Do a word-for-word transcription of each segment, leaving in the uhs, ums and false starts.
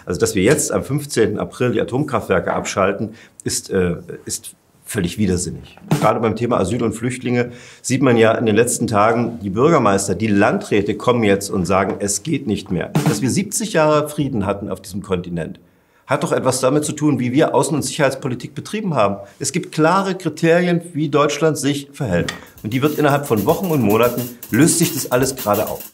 Also dass wir jetzt am fünfzehnten April die Atomkraftwerke abschalten, ist, äh, ist völlig widersinnig. Gerade beim Thema Asyl und Flüchtlinge sieht man ja in den letzten Tagen, die Bürgermeister, die Landräte kommen jetzt und sagen, es geht nicht mehr. Dass wir siebzig Jahre Frieden hatten auf diesem Kontinent, hat doch etwas damit zu tun, wie wir Außen- und Sicherheitspolitik betrieben haben. Es gibt klare Kriterien, wie Deutschland sich verhält. Und die wird innerhalb von Wochen und Monaten, löst sich das alles gerade auf.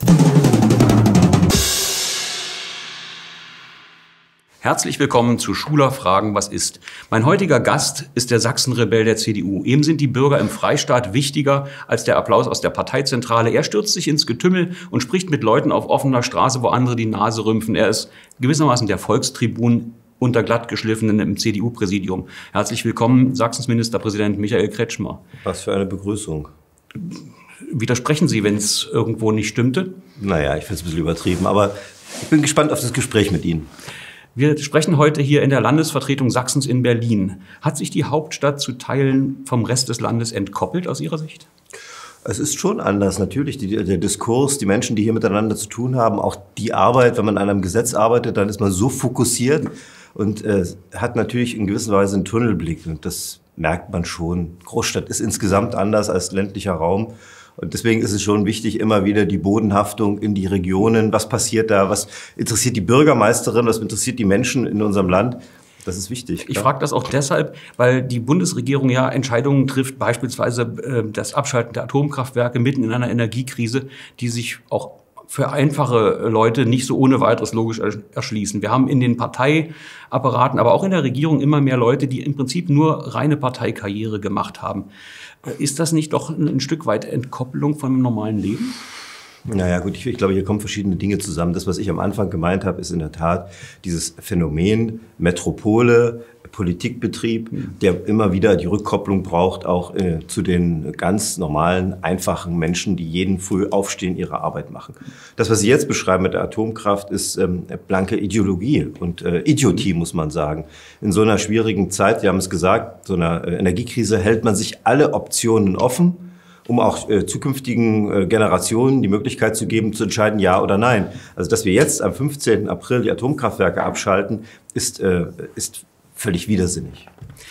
Herzlich willkommen zu Schuler Fragen, was ist? Mein heutiger Gast ist der Sachsenrebell der C D U. Ihm sind die Bürger im Freistaat wichtiger als der Applaus aus der Parteizentrale. Er stürzt sich ins Getümmel und spricht mit Leuten auf offener Straße, wo andere die Nase rümpfen. Er ist gewissermaßen der Volkstribun unter glattgeschliffenen im C D U-Präsidium. Herzlich willkommen, Sachsens Ministerpräsident Michael Kretschmer. Was für eine Begrüßung. Widersprechen Sie, wenn es irgendwo nicht stimmte? Naja, ich finde es ein bisschen übertrieben, aber ich bin gespannt auf das Gespräch mit Ihnen. Wir sprechen heute hier in der Landesvertretung Sachsens in Berlin. Hat sich die Hauptstadt zu Teilen vom Rest des Landes entkoppelt aus Ihrer Sicht? Es ist schon anders, natürlich. Die, der Diskurs, die Menschen, die hier miteinander zu tun haben, auch die Arbeit, wenn man an einem Gesetz arbeitet, dann ist man so fokussiert und äh, hat natürlich in gewisser Weise einen Tunnelblick. Und das merkt man schon. Großstadt ist insgesamt anders als ländlicher Raum. Und deswegen ist es schon wichtig, immer wieder die Bodenhaftung in die Regionen. Was passiert da? Was interessiert die Bürgermeisterin? Was interessiert die Menschen in unserem Land? Das ist wichtig. Ich frage das auch deshalb, weil die Bundesregierung ja Entscheidungen trifft, beispielsweise äh, das Abschalten der Atomkraftwerke mitten in einer Energiekrise, die sich auch für einfache Leute nicht so ohne weiteres logisch erschließen. Wir haben in den Parteiapparaten, aber auch in der Regierung immer mehr Leute, die im Prinzip nur reine Parteikarriere gemacht haben. Ist das nicht doch ein Stück weit Entkoppelung vom normalen Leben? Naja gut, ich, ich glaube, hier kommen verschiedene Dinge zusammen. Das, was ich am Anfang gemeint habe, ist in der Tat dieses Phänomen Metropole, Politikbetrieb, der immer wieder die Rückkopplung braucht, auch äh, zu den ganz normalen, einfachen Menschen, die jeden Früh aufstehen, ihre Arbeit machen. Das, was Sie jetzt beschreiben mit der Atomkraft, ist ähm, blanke Ideologie und äh, Idiotie, muss man sagen. In so einer schwierigen Zeit, Sie haben es gesagt, so einer äh, Energiekrise, hält man sich alle Optionen offen, um auch äh, zukünftigen äh, Generationen die Möglichkeit zu geben, zu entscheiden, ja oder nein. Also, dass wir jetzt am fünfzehnten April die Atomkraftwerke abschalten, ist, äh, ist völlig widersinnig.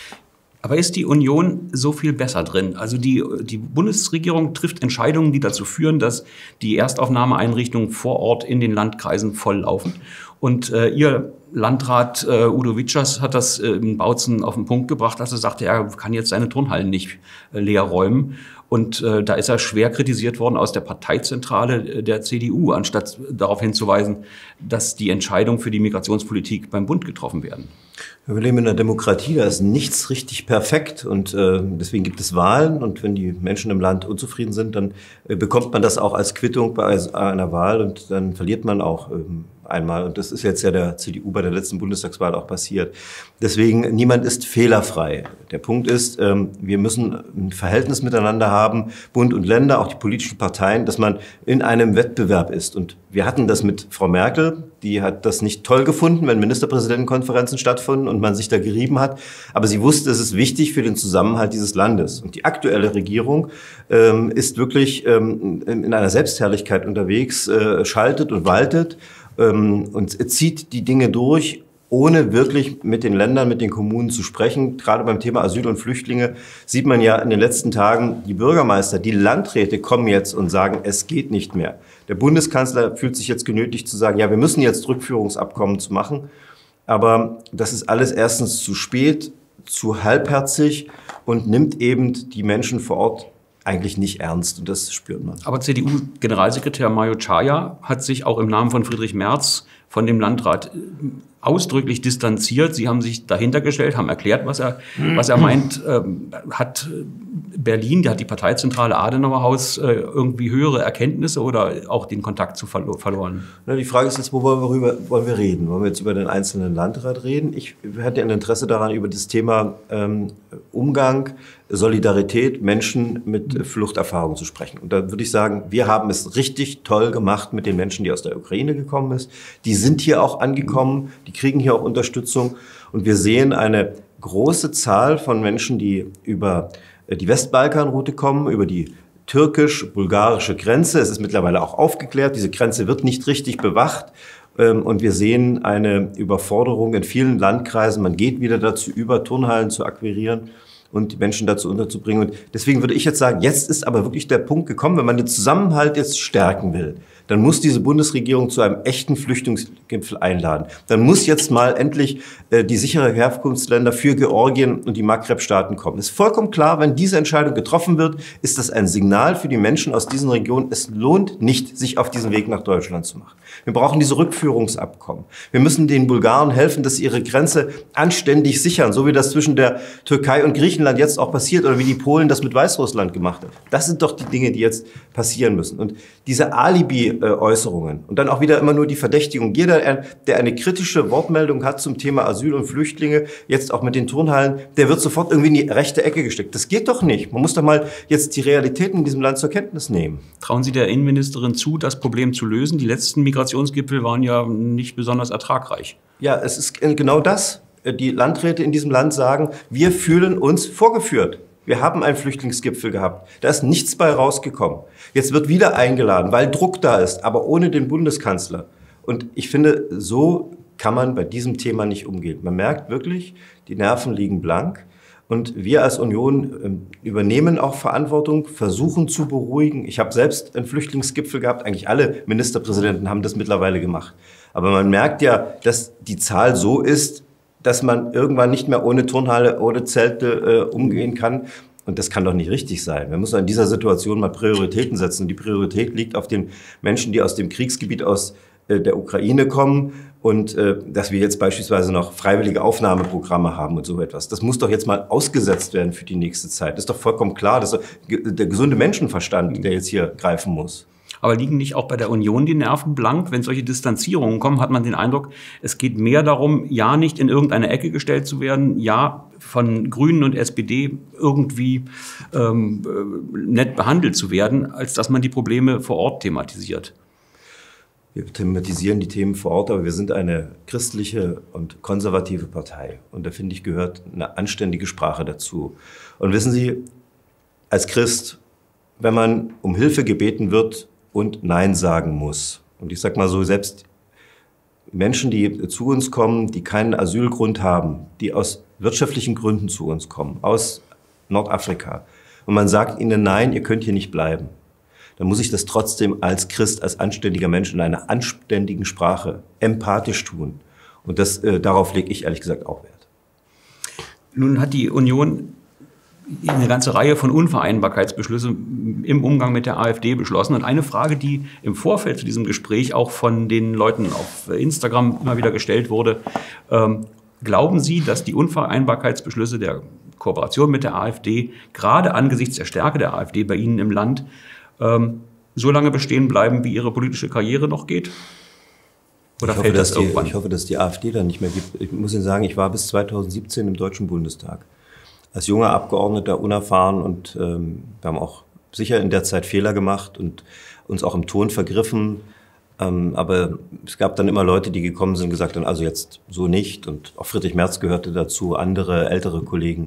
Aber ist die Union so viel besser drin? Also die, die Bundesregierung trifft Entscheidungen, die dazu führen, dass die Erstaufnahmeeinrichtungen vor Ort in den Landkreisen volllaufen. Und äh, Ihr Landrat äh, Udo Witschers hat das äh, in Bautzen auf den Punkt gebracht, als er sagte, er kann jetzt seine Turnhallen nicht äh, leer räumen. Und äh, da ist er schwer kritisiert worden aus der Parteizentrale der C D U, anstatt darauf hinzuweisen, dass die Entscheidungen für die Migrationspolitik beim Bund getroffen werden. Wir leben in einer Demokratie, da ist nichts richtig perfekt und äh, deswegen gibt es Wahlen und wenn die Menschen im Land unzufrieden sind, dann äh, bekommt man das auch als Quittung bei einer Wahl und dann verliert man auch ähm, einmal. Und das ist jetzt ja der C D U bei der letzten Bundestagswahl auch passiert. Deswegen, niemand ist fehlerfrei. Der Punkt ist, ähm, wir müssen ein Verhältnis miteinander haben, Bund und Länder, auch die politischen Parteien, dass man in einem Wettbewerb ist. Und wir hatten das mit Frau Merkel, die hat das nicht toll gefunden, wenn Ministerpräsidentenkonferenzen stattfinden und man sich da gerieben hat. Aber sie wusste, es ist wichtig für den Zusammenhalt dieses Landes. Und die aktuelle Regierung ähm, ist wirklich ähm, in einer Selbstherrlichkeit unterwegs, äh, schaltet und waltet ähm, und zieht die Dinge durch, ohne wirklich mit den Ländern, mit den Kommunen zu sprechen. Gerade beim Thema Asyl und Flüchtlinge sieht man ja in den letzten Tagen, die Bürgermeister, die Landräte kommen jetzt und sagen, es geht nicht mehr. Der Bundeskanzler fühlt sich jetzt genötigt zu sagen, ja, wir müssen jetzt Rückführungsabkommen zu machen. Aber das ist alles erstens zu spät, zu halbherzig und nimmt eben die Menschen vor Ort eigentlich nicht ernst. Und das spürt man. Aber C D U-Generalsekretär Mario Chaya hat sich auch im Namen von Friedrich Merz von dem Landrat ausdrücklich distanziert. Sie haben sich dahinter gestellt, haben erklärt, was er, was er meint. Ähm, hat Berlin, hat die Parteizentrale Adenauer Haus äh, irgendwie höhere Erkenntnisse oder auch den Kontakt zu verlo verloren? Na, die Frage ist jetzt, worüber wollen wir reden? Wollen wir jetzt über den einzelnen Landrat reden? Ich hätte ein Interesse daran, über das Thema ähm, Umgang, Solidarität, Menschen mit Fluchterfahrung zu sprechen. Und da würde ich sagen, wir haben es richtig toll gemacht mit den Menschen, die aus der Ukraine gekommen sind. Die sind hier auch angekommen, die kriegen hier auch Unterstützung. Und wir sehen eine große Zahl von Menschen, die über die Westbalkanroute kommen, über die türkisch-bulgarische Grenze. Es ist mittlerweile auch aufgeklärt, diese Grenze wird nicht richtig bewacht. Und wir sehen eine Überforderung in vielen Landkreisen. Man geht wieder dazu über, Turnhallen zu akquirieren und die Menschen dazu unterzubringen. Und deswegen würde ich jetzt sagen, jetzt ist aber wirklich der Punkt gekommen, wenn man den Zusammenhalt jetzt stärken will, dann muss diese Bundesregierung zu einem echten Flüchtlingsgipfel einladen. Dann muss jetzt mal endlich äh, die sichere Herkunftsländer für Georgien und die Maghreb-Staaten kommen. Es ist vollkommen klar, wenn diese Entscheidung getroffen wird, ist das ein Signal für die Menschen aus diesen Regionen. Es lohnt nicht, sich auf diesen Weg nach Deutschland zu machen. Wir brauchen diese Rückführungsabkommen. Wir müssen den Bulgaren helfen, dass sie ihre Grenze anständig sichern, so wie das zwischen der Türkei und Griechenland jetzt auch passiert oder wie die Polen das mit Weißrussland gemacht haben. Das sind doch die Dinge, die jetzt passieren müssen. Und diese Alibi-Äußerungen und dann auch wieder immer nur die Verdächtigung. Jeder, der eine kritische Wortmeldung hat zum Thema Asyl und Flüchtlinge, jetzt auch mit den Turnhallen, der wird sofort irgendwie in die rechte Ecke gesteckt. Das geht doch nicht. Man muss doch mal jetzt die Realitäten in diesem Land zur Kenntnis nehmen. Trauen Sie der Innenministerin zu, das Problem zu lösen? Die letzten Migrationsgipfel waren ja nicht besonders ertragreich. Ja, es ist genau das. Die Landräte in diesem Land sagen, wir fühlen uns vorgeführt. Wir haben einen Flüchtlingsgipfel gehabt. Da ist nichts bei rausgekommen. Jetzt wird wieder eingeladen, weil Druck da ist, aber ohne den Bundeskanzler. Und ich finde, so kann man bei diesem Thema nicht umgehen. Man merkt wirklich, die Nerven liegen blank. Und wir als Union äh, übernehmen auch Verantwortung, versuchen zu beruhigen. Ich habe selbst einen Flüchtlingsgipfel gehabt. Eigentlich alle Ministerpräsidenten haben das mittlerweile gemacht. Aber man merkt ja, dass die Zahl so ist, dass man irgendwann nicht mehr ohne Turnhalle, ohne Zelte äh, umgehen kann. Und das kann doch nicht richtig sein. Wir müssen in dieser Situation mal Prioritäten setzen. Die Priorität liegt auf den Menschen, die aus dem Kriegsgebiet aus äh, der Ukraine kommen. Und äh, dass wir jetzt beispielsweise noch freiwillige Aufnahmeprogramme haben und so etwas. Das muss doch jetzt mal ausgesetzt werden für die nächste Zeit. Das ist doch vollkommen klar. Das ist doch der gesunde Menschenverstand, der jetzt hier greifen muss. Aber liegen nicht auch bei der Union die Nerven blank? Wenn solche Distanzierungen kommen, hat man den Eindruck, es geht mehr darum, ja nicht in irgendeine Ecke gestellt zu werden, ja von Grünen und S P D irgendwie ähm, nett behandelt zu werden, als dass man die Probleme vor Ort thematisiert. Wir thematisieren die Themen vor Ort, aber wir sind eine christliche und konservative Partei. Und da finde ich, gehört eine anständige Sprache dazu. Und wissen Sie, als Christ, wenn man um Hilfe gebeten wird, und Nein sagen muss. Und ich sag mal so, selbst Menschen, die zu uns kommen, die keinen Asylgrund haben, die aus wirtschaftlichen Gründen zu uns kommen, aus Nordafrika, und man sagt ihnen, nein, ihr könnt hier nicht bleiben, dann muss ich das trotzdem als Christ, als anständiger Mensch in einer anständigen Sprache empathisch tun. Und das, äh, darauf lege ich ehrlich gesagt auch Wert. Nun hat die Union eine ganze Reihe von Unvereinbarkeitsbeschlüssen im Umgang mit der AfD beschlossen. Und eine Frage, die im Vorfeld zu diesem Gespräch auch von den Leuten auf Instagram immer wieder gestellt wurde, ähm, glauben Sie, dass die Unvereinbarkeitsbeschlüsse der Kooperation mit der AfD, gerade angesichts der Stärke der AfD bei Ihnen im Land, ähm, so lange bestehen bleiben, wie Ihre politische Karriere noch geht? Oder ich, hoffe, das die, ich hoffe, dass die AfD dann nicht mehr gibt. Ich muss Ihnen sagen, ich war bis zweitausendsiebzehn im Deutschen Bundestag. Als junger Abgeordneter unerfahren und ähm, wir haben auch sicher in der Zeit Fehler gemacht und uns auch im Ton vergriffen. Ähm, aber es gab dann immer Leute, die gekommen sind und gesagt haben, also jetzt so nicht. Und auch Friedrich Merz gehörte dazu, andere ältere Kollegen.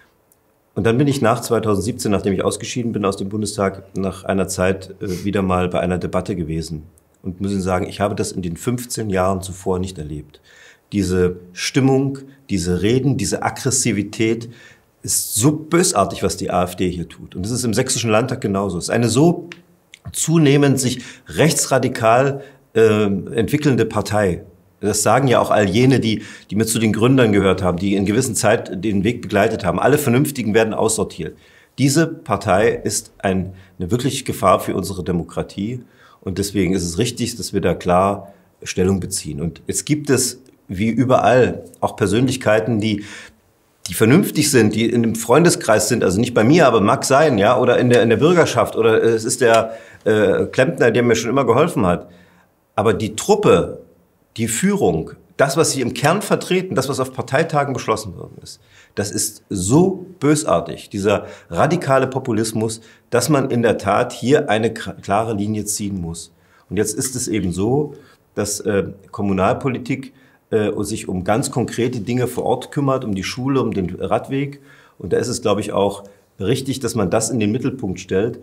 Und dann bin ich nach zweitausendsiebzehn, nachdem ich ausgeschieden bin aus dem Bundestag, nach einer Zeit äh, wieder mal bei einer Debatte gewesen. Und muss Ihnen sagen, ich habe das in den fünfzehn Jahren zuvor nicht erlebt. Diese Stimmung, diese Reden, diese Aggressivität, ist so bösartig, was die AfD hier tut. Und das ist im Sächsischen Landtag genauso. Es ist eine so zunehmend sich rechtsradikal äh, entwickelnde Partei. Das sagen ja auch all jene, die, die mit zu den Gründern gehört haben, die in gewissen Zeit den Weg begleitet haben. Alle Vernünftigen werden aussortiert. Diese Partei ist ein, eine wirkliche Gefahr für unsere Demokratie. Und deswegen ist es richtig, dass wir da klar Stellung beziehen. Und jetzt gibt es, wie überall, auch Persönlichkeiten, die die vernünftig sind, die in einem Freundeskreis sind, also nicht bei mir, aber mag sein, ja, oder in der, in der Bürgerschaft, oder es ist der äh, Klempner, der mir schon immer geholfen hat. Aber die Truppe, die Führung, das, was sie im Kern vertreten, das, was auf Parteitagen beschlossen worden ist, das ist so bösartig, dieser radikale Populismus, dass man in der Tat hier eine klare Linie ziehen muss. Und jetzt ist es eben so, dass äh, Kommunalpolitik und sich um ganz konkrete Dinge vor Ort kümmert, um die Schule, um den Radweg. Und da ist es, glaube ich, auch richtig, dass man das in den Mittelpunkt stellt.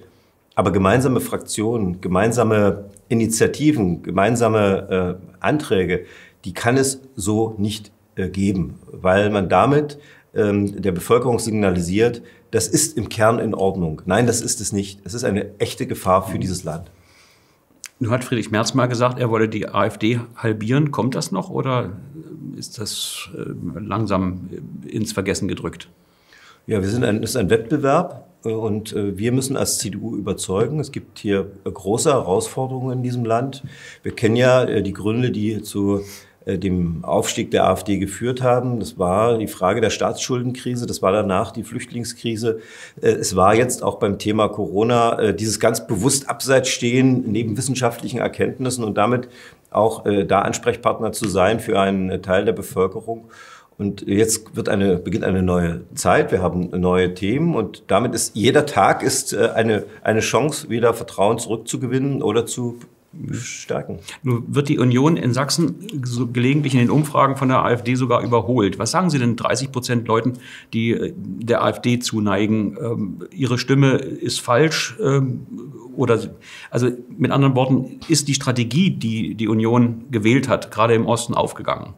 Aber gemeinsame Fraktionen, gemeinsame Initiativen, gemeinsame äh, Anträge, die kann es so nicht äh, geben, weil man damit ähm, der Bevölkerung signalisiert, das ist im Kern in Ordnung. Nein, das ist es nicht. Es ist eine echte Gefahr für dieses Land. Nun hat Friedrich Merz mal gesagt, er wolle die AfD halbieren. Kommt das noch oder ist das äh, langsam ins Vergessen gedrückt? Ja, wir sind ein, es ist ein Wettbewerb und äh, wir müssen als C D U überzeugen. Es gibt hier äh, große Herausforderungen in diesem Land. Wir kennen ja äh, die Gründe, die zu äh, dem Aufstieg der AfD geführt haben. Das war die Frage der Staatsschuldenkrise, das war danach die Flüchtlingskrise. Äh, es war jetzt auch beim Thema Corona äh, dieses ganz bewusst Abseitsstehen neben wissenschaftlichen Erkenntnissen und damit auch äh, da Ansprechpartner zu sein für einen äh, Teil der Bevölkerung. Und jetzt wird eine, beginnt eine neue Zeit, wir haben neue Themen und damit ist jeder Tag ist eine, eine Chance, wieder Vertrauen zurückzugewinnen oder zu stärken. Nun wird die Union in Sachsen so gelegentlich in den Umfragen von der AfD sogar überholt. Was sagen Sie denn dreißig Prozent Leuten, die der AfD zuneigen? Ähm, ihre Stimme ist falsch? Ähm, oder, also mit anderen Worten, ist die Strategie, die die Union gewählt hat, gerade im Osten aufgegangen?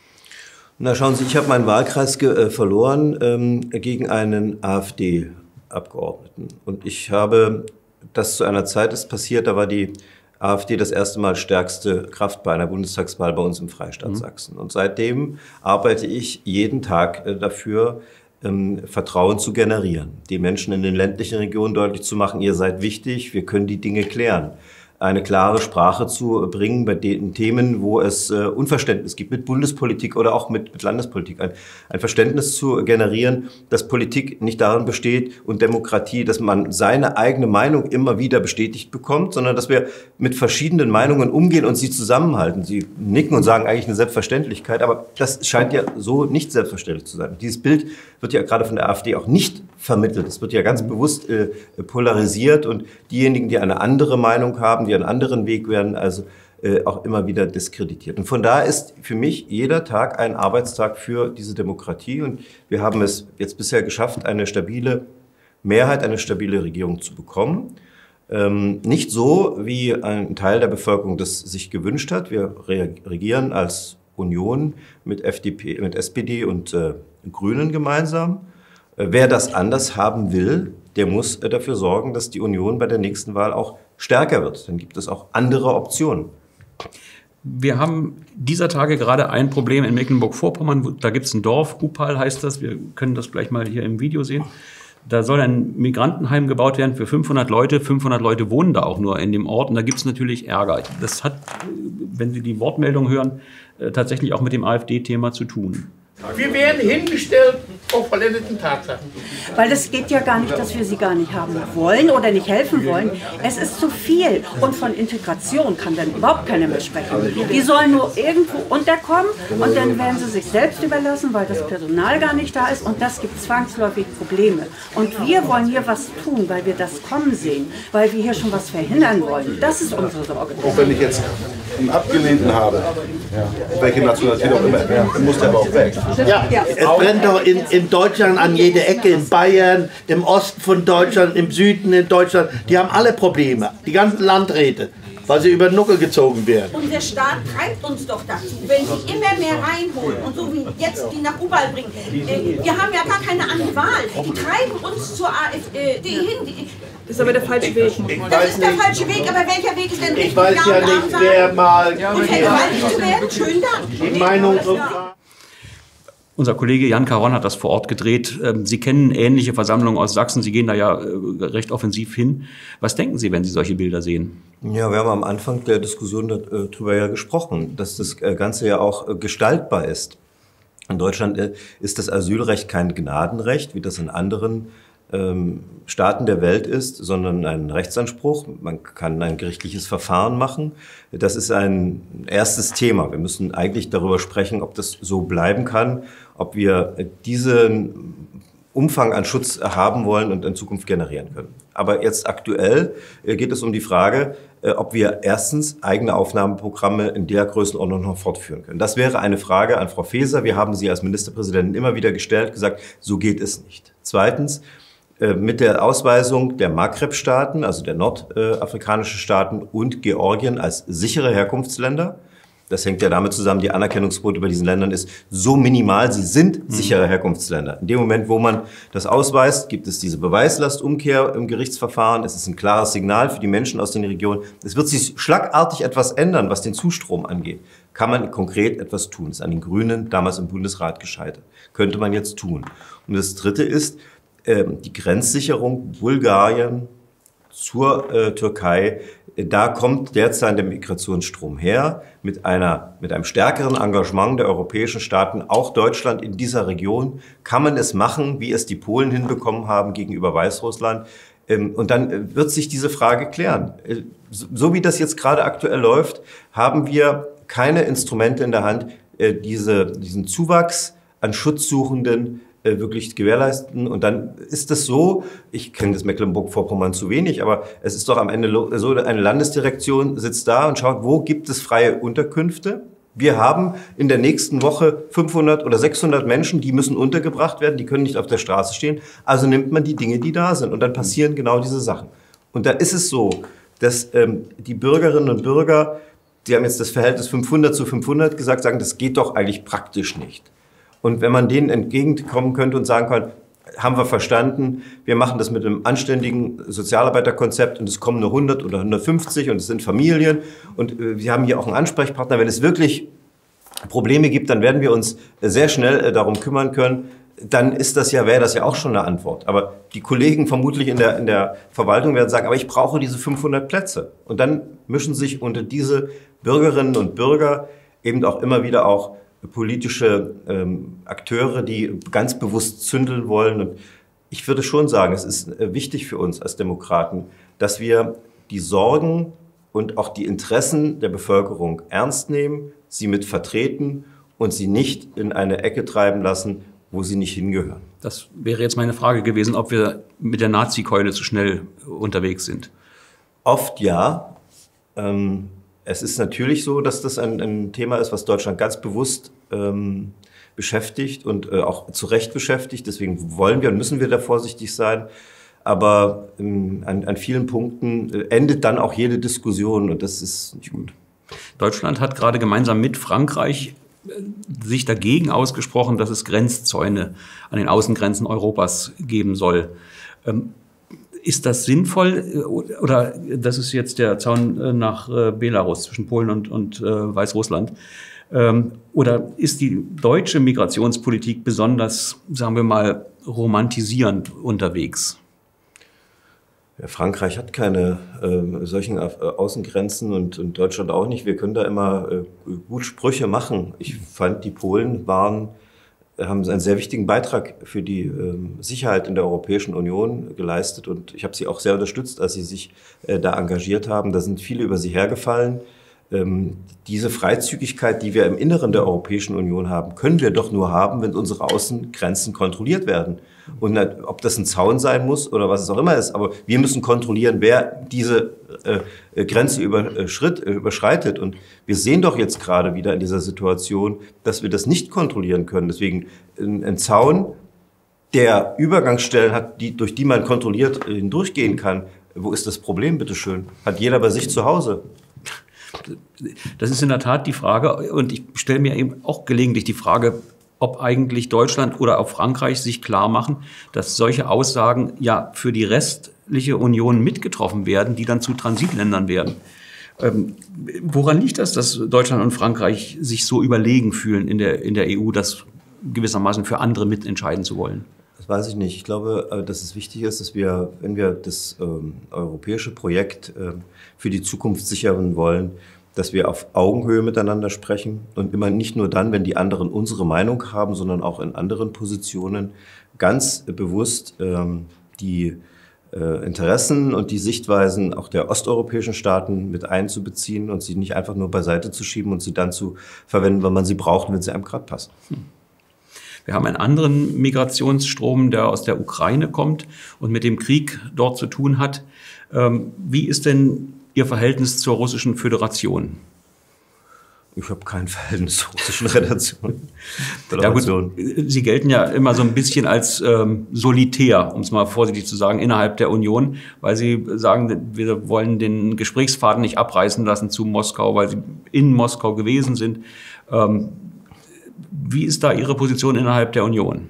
Na, schauen Sie, ich habe meinen Wahlkreis äh, verloren ähm, gegen einen AfD-Abgeordneten. Und ich habe, das zu einer Zeit ist passiert, da war die AfD das erste Mal stärkste Kraft bei einer Bundestagswahl bei uns im Freistaat mhm. Sachsen. Und seitdem arbeite ich jeden Tag äh, dafür, ähm, Vertrauen zu generieren. Die Menschen in den ländlichen Regionen deutlich zu machen, ihr seid wichtig, wir können die Dinge klären. Eine klare Sprache zu bringen bei den Themen, wo es äh, Unverständnis gibt mit Bundespolitik oder auch mit, mit Landespolitik. Ein, ein Verständnis zu generieren, dass Politik nicht darin besteht und Demokratie, dass man seine eigene Meinung immer wieder bestätigt bekommt, sondern dass wir mit verschiedenen Meinungen umgehen und sie zusammenhalten. Sie nicken und sagen eigentlich eine Selbstverständlichkeit, aber das scheint ja so nicht selbstverständlich zu sein. Dieses Bild wird ja gerade von der AfD auch nicht vermittelt. Es wird ja ganz bewusst äh, polarisiert und diejenigen, die eine andere Meinung haben, die einen anderen Weg werden, also äh, auch immer wieder diskreditiert. Und von daher ist für mich jeder Tag ein Arbeitstag für diese Demokratie. Und wir haben es jetzt bisher geschafft, eine stabile Mehrheit, eine stabile Regierung zu bekommen. Ähm, nicht so, wie ein Teil der Bevölkerung das sich gewünscht hat. Wir regieren als Union mit F D P, mit S P D und äh, Grünen gemeinsam. Äh, wer das anders haben will, der muss äh, dafür sorgen, dass die Union bei der nächsten Wahl auch stärker wird. Dann gibt es auch andere Optionen. Wir haben dieser Tage gerade ein Problem in Mecklenburg-Vorpommern. Da gibt es ein Dorf, Upal heißt das. Wir können das gleich mal hier im Video sehen. Da soll ein Migrantenheim gebaut werden für fünfhundert Leute. fünfhundert Leute wohnen da auch nur in dem Ort. Und da gibt es natürlich Ärger. Das hat, wenn Sie die Wortmeldung hören, tatsächlich auch mit dem AfD-Thema zu tun. Wir werden hingestellt auf vollendeten Tatsachen. Weil es geht ja gar nicht, dass wir sie gar nicht haben wollen oder nicht helfen wollen. Es ist zu viel. Und von Integration kann dann überhaupt keiner mehr sprechen. Die sollen nur irgendwo unterkommen und dann werden sie sich selbst überlassen, weil das Personal gar nicht da ist. Und das gibt zwangsläufig Probleme. Und wir wollen hier was tun, weil wir das kommen sehen. Weil wir hier schon was verhindern wollen. Das ist unsere Sorge. Auch wenn ich jetzt einen Abgelehnten habe, welche Nationalität auch immer, dann muss der aber auch weg. Ja, es brennt doch in, in Deutschland an jeder Ecke, in Bayern, im Osten von Deutschland, im Süden in Deutschland. Die haben alle Probleme, die ganzen Landräte, weil sie über den Nuckel gezogen werden. Unser Staat treibt uns doch dazu, wenn sie immer mehr reinholen und so wie jetzt die nach Ubal bringen. Äh, wir haben ja gar keine andere Wahl. Die treiben uns zur AfD hin. Die, das ist aber der falsche Weg. Das ist der falsche Weg, aber welcher Weg ist denn richtig? Ich weiß ja nicht, wer mal und vergewaltigt zu werden, schön Dank. die Meinungsumfrage. Unser Kollege Jan Caron hat das vor Ort gedreht. Sie kennen ähnliche Versammlungen aus Sachsen. Sie gehen da ja recht offensiv hin. Was denken Sie, wenn Sie solche Bilder sehen? Ja, wir haben am Anfang der Diskussion darüber ja gesprochen, dass das Ganze ja auch gestaltbar ist. In Deutschland ist das Asylrecht kein Gnadenrecht, wie das in anderen ähm, Staaten der Welt ist, sondern ein Rechtsanspruch. Man kann ein gerichtliches Verfahren machen. Das ist ein erstes Thema. Wir müssen eigentlich darüber sprechen, ob das so bleiben kann, ob wir diesen Umfang an Schutz haben wollen und in Zukunft generieren können. Aber jetzt aktuell geht es um die Frage, ob wir erstens eigene Aufnahmeprogramme in der Größenordnung noch fortführen können. Das wäre eine Frage an Frau Faeser. Wir haben sie als Ministerpräsidentin immer wieder gestellt, gesagt, so geht es nicht. Zweitens, mit der Ausweisung der Maghreb-Staaten, also der nordafrikanischen Staaten und Georgien als sichere Herkunftsländer. Das hängt ja damit zusammen, die Anerkennungsquote bei diesen Ländern ist so minimal, sie sind sichere Herkunftsländer. In dem Moment, wo man das ausweist, gibt es diese Beweislastumkehr im Gerichtsverfahren. Es ist ein klares Signal für die Menschen aus den Regionen. Es wird sich schlagartig etwas ändern, was den Zustrom angeht. Kann man konkret etwas tun? Das ist an den Grünen damals im Bundesrat gescheitert. Könnte man jetzt tun. Und das Dritte ist äh, die Grenzsicherung Bulgarien zur äh, Türkei. Da kommt derzeit der Migrationsstrom her mit einer, mit einem stärkeren Engagement der europäischen Staaten, auch Deutschland in dieser Region. Kann man es machen, wie es die Polen hinbekommen haben gegenüber Weißrussland? Und dann wird sich diese Frage klären. So wie das jetzt gerade aktuell läuft, haben wir keine Instrumente in der Hand, diese, diesen Zuwachs an Schutzsuchenden wirklich gewährleisten. Und dann ist es so, ich kenne das Mecklenburg-Vorpommern zu wenig, aber es ist doch am Ende so, eine Landesdirektion sitzt da und schaut, wo gibt es freie Unterkünfte. Wir haben in der nächsten Woche fünfhundert oder sechshundert Menschen, die müssen untergebracht werden, die können nicht auf der Straße stehen. Also nimmt man die Dinge, die da sind. Und dann passieren genau diese Sachen. Und da ist es so, dass ähm, die Bürgerinnen und Bürger, die haben jetzt das Verhältnis fünfhundert zu fünfhundert gesagt, sagen, das geht doch eigentlich praktisch nicht. Und wenn man denen entgegenkommen könnte und sagen kann, haben wir verstanden, wir machen das mit einem anständigen Sozialarbeiterkonzept und es kommen nur hundert oder hundertfünfzig und es sind Familien und äh, wir haben hier auch einen Ansprechpartner. Wenn es wirklich Probleme gibt, dann werden wir uns sehr schnell äh, darum kümmern können. Dann ist das ja, wäre das ja auch schon eine Antwort. Aber die Kollegen vermutlich in der, in der Verwaltung werden sagen, aber ich brauche diese fünfhundert Plätze. Und dann mischen sich unter diese Bürgerinnen und Bürger eben auch immer wieder auch politische ähm, Akteure, die ganz bewusst zündeln wollen. Und ich würde schon sagen, es ist äh, wichtig für uns als Demokraten, dass wir die Sorgen und auch die Interessen der Bevölkerung ernst nehmen, sie mit vertreten und sie nicht in eine Ecke treiben lassen, wo sie nicht hingehören. Das wäre jetzt meine Frage gewesen, ob wir mit der Nazi-Keule zu schnell unterwegs sind. Oft ja. Ähm, Es ist natürlich so, dass das ein, ein Thema ist, was Deutschland ganz bewusst ähm, beschäftigt und äh, auch zu Recht beschäftigt. Deswegen wollen wir und müssen wir da vorsichtig sein. Aber ähm, an, an vielen Punkten äh, endet dann auch jede Diskussion und das ist nicht gut. Deutschland hat gerade gemeinsam mit Frankreich äh, sich dagegen ausgesprochen, dass es Grenzzäune an den Außengrenzen Europas geben soll. Ähm, Ist das sinnvoll oder das ist jetzt der Zaun nach Belarus zwischen Polen und, und äh, Weißrussland? Ähm, oder ist die deutsche Migrationspolitik besonders, sagen wir mal, romantisierend unterwegs? Ja, Frankreich hat keine äh, solchen Außengrenzen und, und Deutschland auch nicht. Wir können da immer äh, gut Sprüche machen. Ich fand, die Polen waren haben einen sehr wichtigen Beitrag für die ähm, Sicherheit in der Europäischen Union geleistet und ich habe sie auch sehr unterstützt, als sie sich äh, da engagiert haben. Da sind viele über sie hergefallen. Ähm, diese Freizügigkeit, die wir im Inneren der Europäischen Union haben, können wir doch nur haben, wenn unsere Außengrenzen kontrolliert werden. Und äh, ob das ein Zaun sein muss oder was es auch immer ist, aber wir müssen kontrollieren, wer diese äh, Grenze überschritt, äh, überschreitet. Und wir sehen doch jetzt gerade wieder in dieser Situation, dass wir das nicht kontrollieren können. Deswegen ein, ein Zaun, der Übergangsstellen hat, die, durch die man kontrolliert hindurchgehen kann. Wo ist das Problem, bitteschön? Hat jeder bei sich zu Hause. Das ist in der Tat die Frage. Und ich stelle mir eben auch gelegentlich die Frage, ob eigentlich Deutschland oder auch Frankreich sich klar machen, dass solche Aussagen ja für die restliche Union mitgetroffen werden, die dann zu Transitländern werden. Ähm, woran liegt das, dass Deutschland und Frankreich sich so überlegen fühlen in der, in der E U, das gewissermaßen für andere mitentscheiden zu wollen? Das weiß ich nicht. Ich glaube, dass es wichtig ist, dass wir, wenn wir das ähm, europäische Projekt äh, für die Zukunft sichern wollen, dass wir auf Augenhöhe miteinander sprechen und immer nicht nur dann, wenn die anderen unsere Meinung haben, sondern auch in anderen Positionen ganz bewusst ähm, die äh, Interessen und die Sichtweisen auch der osteuropäischen Staaten mit einzubeziehen und sie nicht einfach nur beiseite zu schieben und sie dann zu verwenden, wenn man sie braucht, wenn sie einem gerade passen. Hm. Wir haben einen anderen Migrationsstrom, der aus der Ukraine kommt und mit dem Krieg dort zu tun hat. Ähm, wie ist denn Ihr Verhältnis zur Russischen Föderation? Ich habe kein Verhältnis zur russischen Redaktion. Ja gut, Sie gelten ja immer so ein bisschen als ähm, solitär, um es mal vorsichtig zu sagen, innerhalb der Union, weil Sie sagen, wir wollen den Gesprächsfaden nicht abreißen lassen zu Moskau, weil Sie in Moskau gewesen sind. Ähm, wie ist da Ihre Position innerhalb der Union?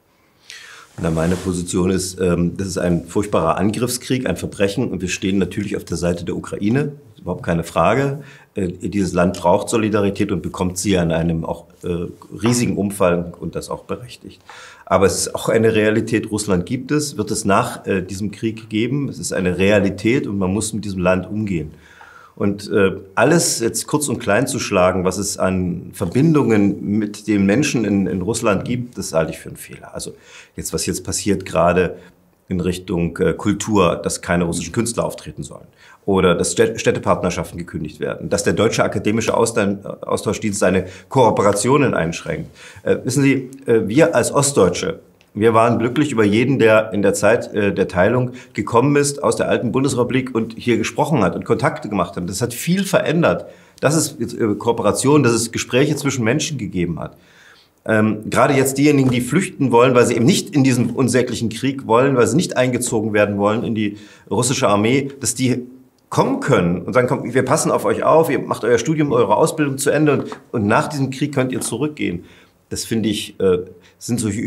Na, meine Position ist, ähm, das ist ein furchtbarer Angriffskrieg, ein Verbrechen, und wir stehen natürlich auf der Seite der Ukraine. Überhaupt keine Frage. Äh, dieses Land braucht Solidarität und bekommt sie in einem auch äh, riesigen Umfang, und das auch berechtigt. Aber es ist auch eine Realität. Russland gibt es, wird es nach äh, diesem Krieg geben. Es ist eine Realität und man muss mit diesem Land umgehen. Und äh, alles jetzt kurz und klein zu schlagen, was es an Verbindungen mit den Menschen in, in Russland gibt, das halte ich für einen Fehler. Also jetzt, was jetzt passiert gerade in Richtung äh, Kultur, dass keine russischen Künstler auftreten sollen. Oder dass Städtepartnerschaften gekündigt werden. Dass der Deutsche Akademische Austauschdienst seine Kooperationen einschränkt. Äh, wissen Sie, äh, wir als Ostdeutsche, wir waren glücklich über jeden, der in der Zeit äh, der Teilung gekommen ist aus der alten Bundesrepublik und hier gesprochen hat und Kontakte gemacht hat. Das hat viel verändert. Dass es äh, Kooperation, dass es Gespräche zwischen Menschen gegeben hat. Ähm, gerade jetzt diejenigen, die flüchten wollen, weil sie eben nicht in diesen unsäglichen Krieg wollen, weil sie nicht eingezogen werden wollen in die russische Armee, dass die kommen können und sagen, komm, wir passen auf euch auf, ihr macht euer Studium, eure Ausbildung zu Ende und, und nach diesem Krieg könnt ihr zurückgehen. Das finde ich, äh, sind solche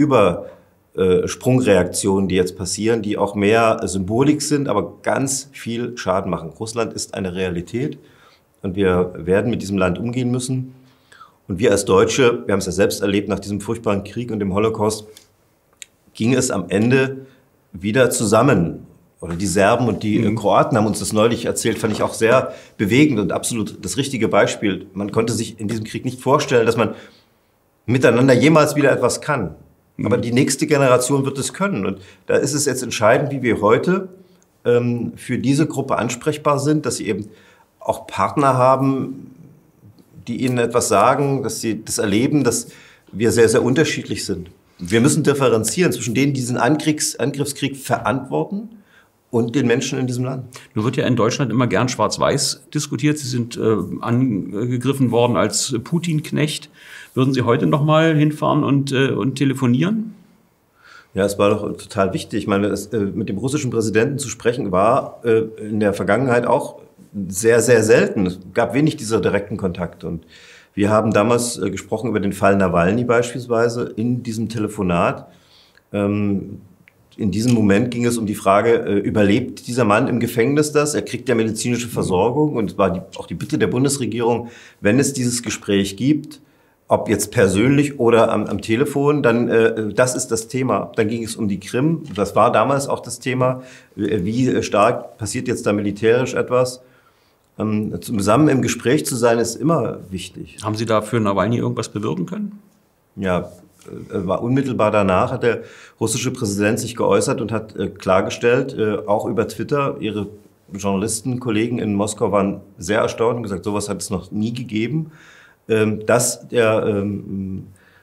Übersprungreaktionen, die jetzt passieren, die auch mehr Symbolik sind, aber ganz viel Schaden machen. Russland ist eine Realität und wir werden mit diesem Land umgehen müssen. Und wir als Deutsche, wir haben es ja selbst erlebt, nach diesem furchtbaren Krieg und dem Holocaust, ging es am Ende wieder zusammen. Oder die Serben und die mhm. Kroaten haben uns das neulich erzählt, fand ich auch sehr bewegend und absolut das richtige Beispiel. Man konnte sich in diesem Krieg nicht vorstellen, dass man miteinander jemals wieder etwas kann. Mhm. Aber die nächste Generation wird es können. Und da ist es jetzt entscheidend, wie wir heute ähm, für diese Gruppe ansprechbar sind, dass sie eben auch Partner haben, die ihnen etwas sagen, dass sie das erleben, dass wir sehr, sehr unterschiedlich sind. Wir müssen differenzieren zwischen denen, die diesen Angriffs, Angriffskrieg verantworten und den Menschen in diesem Land. Nun wird ja in Deutschland immer gern schwarz-weiß diskutiert. Sie sind äh, angegriffen worden als Putin-Knecht. Würden Sie heute noch mal hinfahren und, äh, und telefonieren? Ja, es war doch total wichtig. Ich meine, das, äh, mit dem russischen Präsidenten zu sprechen war äh, in der Vergangenheit auch sehr, sehr selten. Es gab wenig dieser direkten Kontakt. Und wir haben damals äh, gesprochen über den Fall Nawalny beispielsweise in diesem Telefonat. Ähm, in diesem Moment ging es um die Frage, äh, überlebt dieser Mann im Gefängnis das? Er kriegt ja medizinische Versorgung. Und es war die, auch die Bitte der Bundesregierung, wenn es dieses Gespräch gibt, ob jetzt persönlich oder am, am Telefon, dann äh, das ist das Thema. Dann ging es um die Krim. Das war damals auch das Thema. Wie stark passiert jetzt da militärisch etwas? Ähm, zusammen im Gespräch zu sein, ist immer wichtig. Haben Sie da für Nawalny irgendwas bewirken können? Ja, äh, war unmittelbar danach hat der russische Präsident sich geäußert und hat äh, klargestellt, äh, auch über Twitter, ihre Journalisten, Kollegen in Moskau waren sehr erstaunt und gesagt, sowas hat es noch nie gegeben, äh, dass der ähm,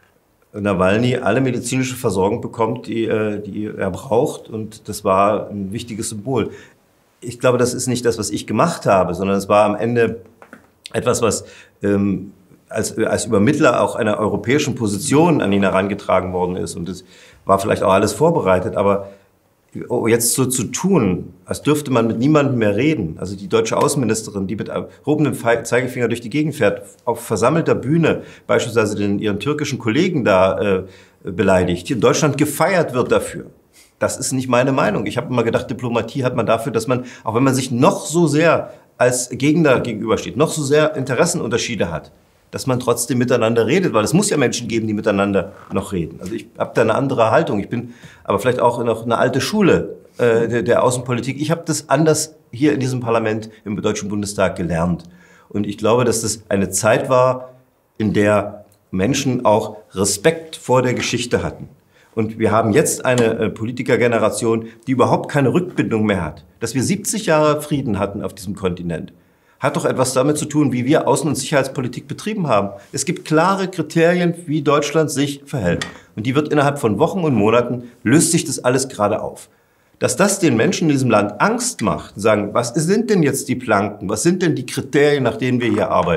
Nawalny alle medizinische Versorgung bekommt, die, äh, die er braucht, und das war ein wichtiges Symbol. Ich glaube, das ist nicht das, was ich gemacht habe, sondern es war am Ende etwas, was ähm, als, als Übermittler auch einer europäischen Position an ihn herangetragen worden ist. Und es war vielleicht auch alles vorbereitet, aber jetzt so zu tun, als dürfte man mit niemandem mehr reden. Also die deutsche Außenministerin, die mit erhobenem Zeigefinger durch die Gegend fährt, auf versammelter Bühne beispielsweise den, ihren türkischen Kollegen da äh, beleidigt, hier in Deutschland gefeiert wird dafür. Das ist nicht meine Meinung. Ich habe immer gedacht, Diplomatie hat man dafür, dass man, auch wenn man sich noch so sehr als Gegner gegenübersteht, noch so sehr Interessenunterschiede hat, dass man trotzdem miteinander redet, weil es muss ja Menschen geben, die miteinander noch reden. Also ich habe da eine andere Haltung. Ich bin aber vielleicht auch noch eine alte Schule äh, der, der Außenpolitik. Ich habe das anders hier in diesem Parlament, im Deutschen Bundestag gelernt. Und ich glaube, dass das eine Zeit war, in der Menschen auch Respekt vor der Geschichte hatten. Und wir haben jetzt eine äh, Politikergeneration, die überhaupt keine Rückbindung mehr hat. Dass wir siebzig Jahre Frieden hatten auf diesem Kontinent, hat doch etwas damit zu tun, wie wir Außen- und Sicherheitspolitik betrieben haben. Es gibt klare Kriterien, wie Deutschland sich verhält. Und die wird innerhalb von Wochen und Monaten, löst sich das alles gerade auf. Dass das den Menschen in diesem Land Angst macht, sagen, was sind denn jetzt die Planken, was sind denn die Kriterien, nach denen wir hier arbeiten,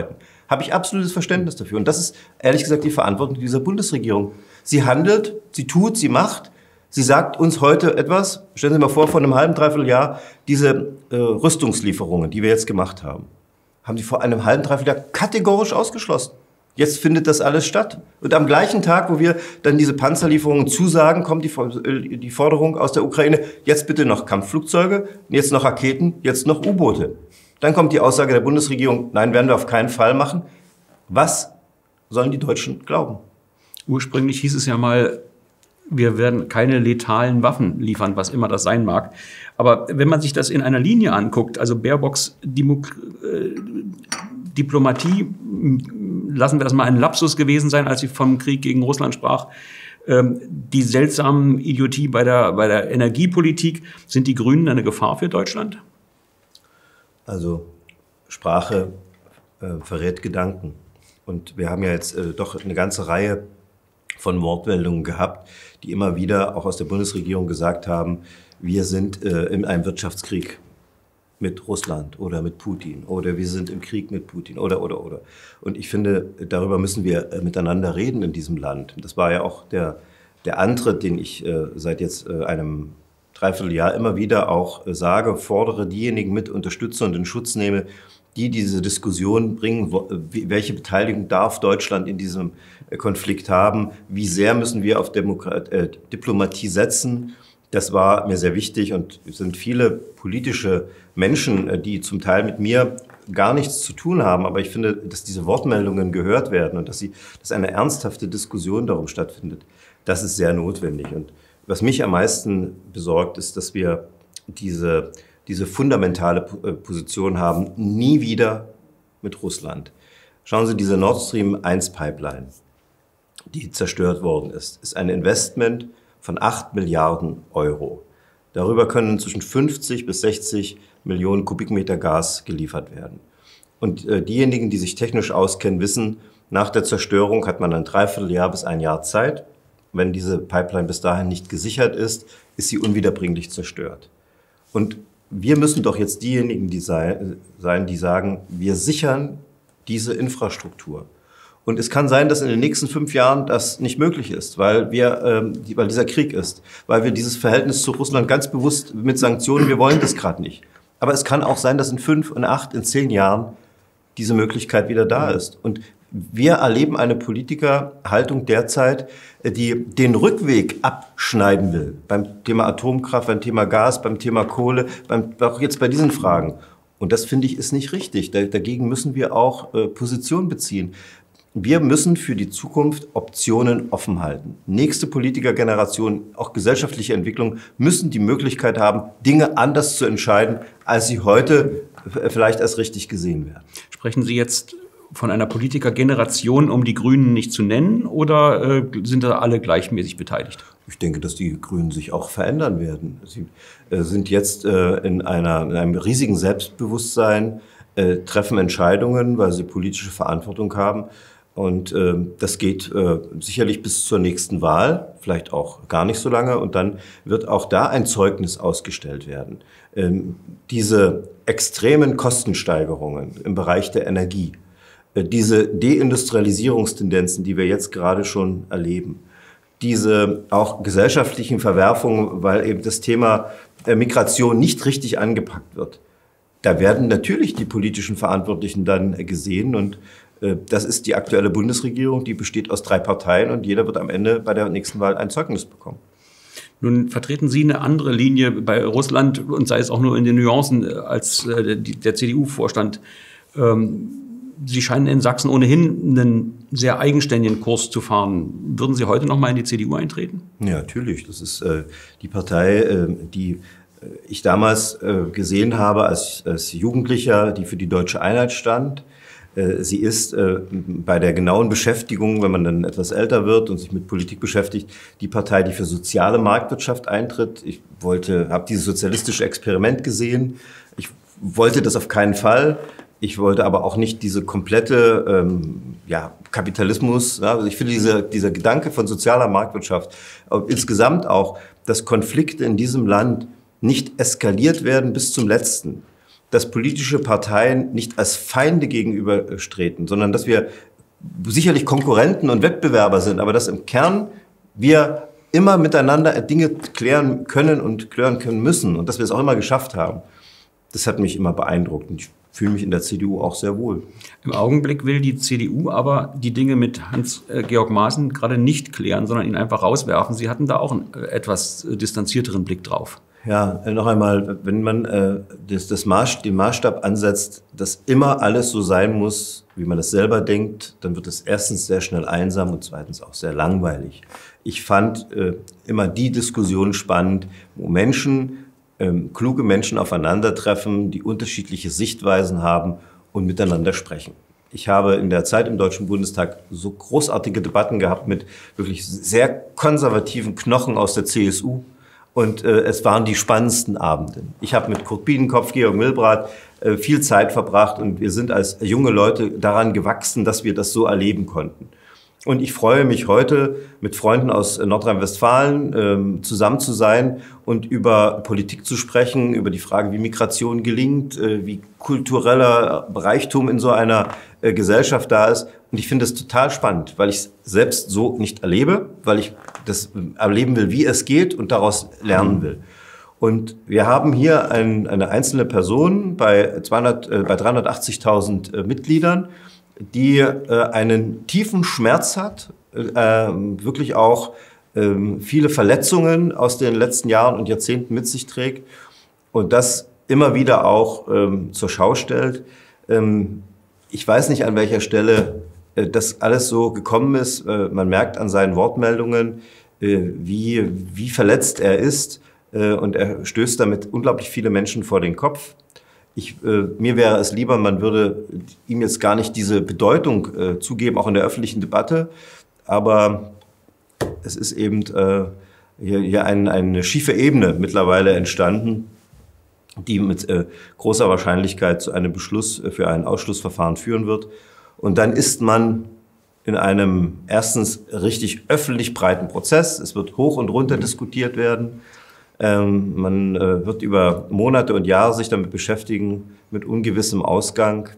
Habe ich absolutes Verständnis dafür. Und das ist ehrlich gesagt die Verantwortung dieser Bundesregierung. Sie handelt, sie tut, sie macht. Sie sagt uns heute etwas, stellen Sie mal vor, vor einem halben, dreiviertel Jahr, diese äh, Rüstungslieferungen, die wir jetzt gemacht haben, haben Sie vor einem halben, dreiviertel Jahr kategorisch ausgeschlossen. Jetzt findet das alles statt. Und am gleichen Tag, wo wir dann diese Panzerlieferungen zusagen, kommt die, die Forderung aus der Ukraine, jetzt bitte noch Kampfflugzeuge, jetzt noch Raketen, jetzt noch U-Boote. Dann kommt die Aussage der Bundesregierung, nein, werden wir auf keinen Fall machen. Was sollen die Deutschen glauben? Ursprünglich hieß es ja mal, wir werden keine letalen Waffen liefern, was immer das sein mag. Aber wenn man sich das in einer Linie anguckt, also Baerbocks Dimok äh, Diplomatie, lassen wir das mal ein Lapsus gewesen sein, als sie vom Krieg gegen Russland sprach, ähm, die seltsamen Idiotie bei der, bei der Energiepolitik, sind die Grünen eine Gefahr für Deutschland? Also Sprache äh, verrät Gedanken. Und wir haben ja jetzt äh, doch eine ganze Reihe von Wortmeldungen gehabt, die immer wieder auch aus der Bundesregierung gesagt haben, wir sind äh, in einem Wirtschaftskrieg mit Russland oder mit Putin oder wir sind im Krieg mit Putin oder, oder, oder. Und ich finde, darüber müssen wir äh, miteinander reden in diesem Land. Das war ja auch der, der Antritt, den ich äh, seit jetzt äh, einem Dreivierteljahr immer wieder auch äh, sage, fordere diejenigen mit, unterstütze und in Schutz nehme, die diese Diskussion bringen, wo, welche Beteiligung darf Deutschland in diesem äh, Konflikt haben, wie sehr müssen wir auf Demokrat, äh, Diplomatie setzen. Das war mir sehr wichtig und es sind viele politische Menschen, die zum Teil mit mir gar nichts zu tun haben. Aber ich finde, dass diese Wortmeldungen gehört werden und dass, sie, dass eine ernsthafte Diskussion darum stattfindet, das ist sehr notwendig. Und was mich am meisten besorgt, ist, dass wir diese, diese fundamentale Position haben, nie wieder mit Russland. Schauen Sie, diese Nord Stream eins Pipeline, die zerstört worden ist, ist ein Investment von acht Milliarden Euro. Darüber können zwischen fünfzig bis sechzig Millionen Kubikmeter Gas geliefert werden. Und äh, diejenigen, die sich technisch auskennen, wissen, nach der Zerstörung hat man ein Dreivierteljahr bis ein Jahr Zeit. Wenn diese Pipeline bis dahin nicht gesichert ist, ist sie unwiederbringlich zerstört. Und wir müssen doch jetzt diejenigen die sei, sein, die sagen, wir sichern diese Infrastruktur. Und es kann sein, dass in den nächsten fünf Jahren das nicht möglich ist, weil wir, ähm, die, weil dieser Krieg ist, weil wir dieses Verhältnis zu Russland ganz bewusst mit Sanktionen, wir wollen das gerade nicht. Aber es kann auch sein, dass in fünf, in acht, in zehn Jahren diese Möglichkeit wieder da ist. Und wir erleben eine Politikerhaltung derzeit, die den Rückweg abschneiden will. Beim Thema Atomkraft, beim Thema Gas, beim Thema Kohle, beim, auch jetzt bei diesen Fragen. Und das finde ich ist nicht richtig. Da, dagegen müssen wir auch äh, Position beziehen. Wir müssen für die Zukunft Optionen offen halten. Nächste Politikergeneration, auch gesellschaftliche Entwicklung, müssen die Möglichkeit haben, Dinge anders zu entscheiden, als sie heute vielleicht als richtig gesehen werden. Sprechen Sie jetzt von einer Politikergeneration, um die Grünen nicht zu nennen, oder äh, sind da alle gleichmäßig beteiligt? Ich denke, dass die Grünen sich auch verändern werden. Sie äh, sind jetzt äh, in, einer, in einem riesigen Selbstbewusstsein, äh, treffen Entscheidungen, weil sie politische Verantwortung haben. Und äh, das geht äh, sicherlich bis zur nächsten Wahl, vielleicht auch gar nicht so lange. Und dann wird auch da ein Zeugnis ausgestellt werden. Ähm, diese extremen Kostensteigerungen im Bereich der Energie, äh, diese Deindustrialisierungstendenzen, die wir jetzt gerade schon erleben, diese auch gesellschaftlichen Verwerfungen, weil eben das Thema äh, Migration nicht richtig angepackt wird. Da werden natürlich die politischen Verantwortlichen dann äh, gesehen und das ist die aktuelle Bundesregierung, die besteht aus drei Parteien und jeder wird am Ende bei der nächsten Wahl ein Zeugnis bekommen. Nun vertreten Sie eine andere Linie bei Russland und sei es auch nur in den Nuancen als der C D U-Vorstand. Sie scheinen in Sachsen ohnehin einen sehr eigenständigen Kurs zu fahren. Würden Sie heute noch mal in die C D U eintreten? Ja, natürlich. Das ist äh, die Partei, äh, die ich damals äh, gesehen habe als, als Jugendlicher, die für die deutsche Einheit stand. Sie ist äh, bei der genauen Beschäftigung, wenn man dann etwas älter wird und sich mit Politik beschäftigt, die Partei, die für soziale Marktwirtschaft eintritt. Ich wollte, habe dieses sozialistische Experiment gesehen. Ich wollte das auf keinen Fall. Ich wollte aber auch nicht diese komplette ähm, ja, Kapitalismus. Ja, also ich finde dieser, dieser Gedanke von sozialer Marktwirtschaft, äh, insgesamt auch, dass Konflikte in diesem Land nicht eskaliert werden bis zum Letzten. dass politische Parteien nicht als Feinde gegenübertreten, sondern dass wir sicherlich Konkurrenten und Wettbewerber sind, aber dass im Kern wir immer miteinander Dinge klären können und klären können müssen und dass wir es auch immer geschafft haben. Das hat mich immer beeindruckt und ich fühle mich in der C D U auch sehr wohl. Im Augenblick will die C D U aber die Dinge mit Hans-Georg Maaßen gerade nicht klären, sondern ihn einfach rauswerfen. Sie hatten da auch einen etwas distanzierteren Blick drauf. Ja, noch einmal, wenn man äh, das, das Maß, den Maßstab ansetzt, dass immer alles so sein muss, wie man das selber denkt, dann wird es erstens sehr schnell einsam und zweitens auch sehr langweilig. Ich fand äh, immer die Diskussion spannend, wo Menschen, ähm, kluge Menschen aufeinandertreffen, die unterschiedliche Sichtweisen haben und miteinander sprechen. Ich habe in der Zeit im Deutschen Bundestag so großartige Debatten gehabt mit wirklich sehr konservativen Knochen aus der C S U. Und äh, es waren die spannendsten Abende. Ich habe mit Kurt Biedenkopf, Georg Milbrat äh, viel Zeit verbracht und wir sind als junge Leute daran gewachsen, dass wir das so erleben konnten. Und ich freue mich heute, mit Freunden aus Nordrhein-Westfalen ähm, zusammen zu sein und über Politik zu sprechen, über die Frage, wie Migration gelingt, äh, wie kultureller Reichtum in so einer äh, Gesellschaft da ist. Und ich finde es total spannend, weil ich es selbst so nicht erlebe, weil ich das erleben will, wie es geht und daraus lernen will. Und wir haben hier ein, eine einzelne Person bei, zweihundert, äh, bei dreihundertachtzigtausend äh, Mitgliedern, die äh, einen tiefen Schmerz hat, äh, wirklich auch äh, viele Verletzungen aus den letzten Jahren und Jahrzehnten mit sich trägt und das immer wieder auch ähm, zur Schau stellt. Ähm, ich weiß nicht, an welcher Stelle äh, das alles so gekommen ist. Äh, man merkt an seinen Wortmeldungen, äh, wie, wie verletzt er ist äh, und er stößt damit unglaublich viele Menschen vor den Kopf. Ich, äh, mir wäre es lieber, man würde ihm jetzt gar nicht diese Bedeutung äh, zugeben, auch in der öffentlichen Debatte. Aber es ist eben äh, hier, hier ein, eine schiefe Ebene mittlerweile entstanden, die mit äh, großer Wahrscheinlichkeit zu einem Beschluss für ein Ausschlussverfahren führen wird. Und dann ist man in einem erstens richtig öffentlich breiten Prozess. Es wird hoch und runter diskutiert werden. Ähm, man äh, wird über Monate und Jahre sich damit beschäftigen, mit ungewissem Ausgang.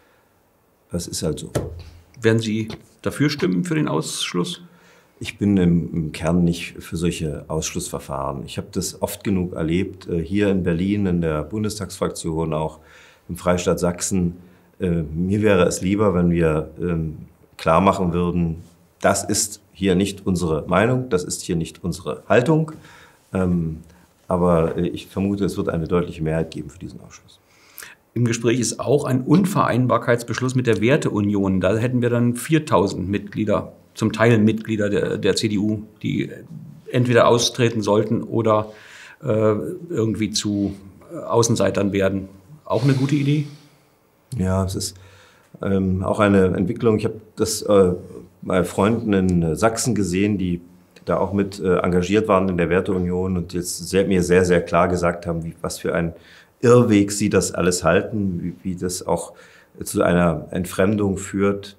Das ist halt so. Werden Sie dafür stimmen, für den Ausschluss? Ich bin im, im Kern nicht für solche Ausschlussverfahren. Ich habe das oft genug erlebt, äh, hier in Berlin, in der Bundestagsfraktion, auch im Freistaat Sachsen. Äh, mir wäre es lieber, wenn wir äh, klar machen würden, das ist hier nicht unsere Meinung, das ist hier nicht unsere Haltung. Ähm, aber ich vermute, es wird eine deutliche Mehrheit geben für diesen Ausschluss. Im Gespräch ist auch ein Unvereinbarkeitsbeschluss mit der Werteunion. Da hätten wir dann viertausend Mitglieder, zum Teil Mitglieder der, der C D U, die entweder austreten sollten oder äh, irgendwie zu Außenseitern werden. Auch eine gute Idee? Ja, es ist ähm, auch eine Entwicklung. Ich habe das äh, bei Freunden in Sachsen gesehen, die da auch mit äh, engagiert waren in der Werteunion und jetzt sehr, mir sehr, sehr klar gesagt haben, wie, was für ein Irrweg sie das alles halten, wie, wie das auch zu einer Entfremdung führt.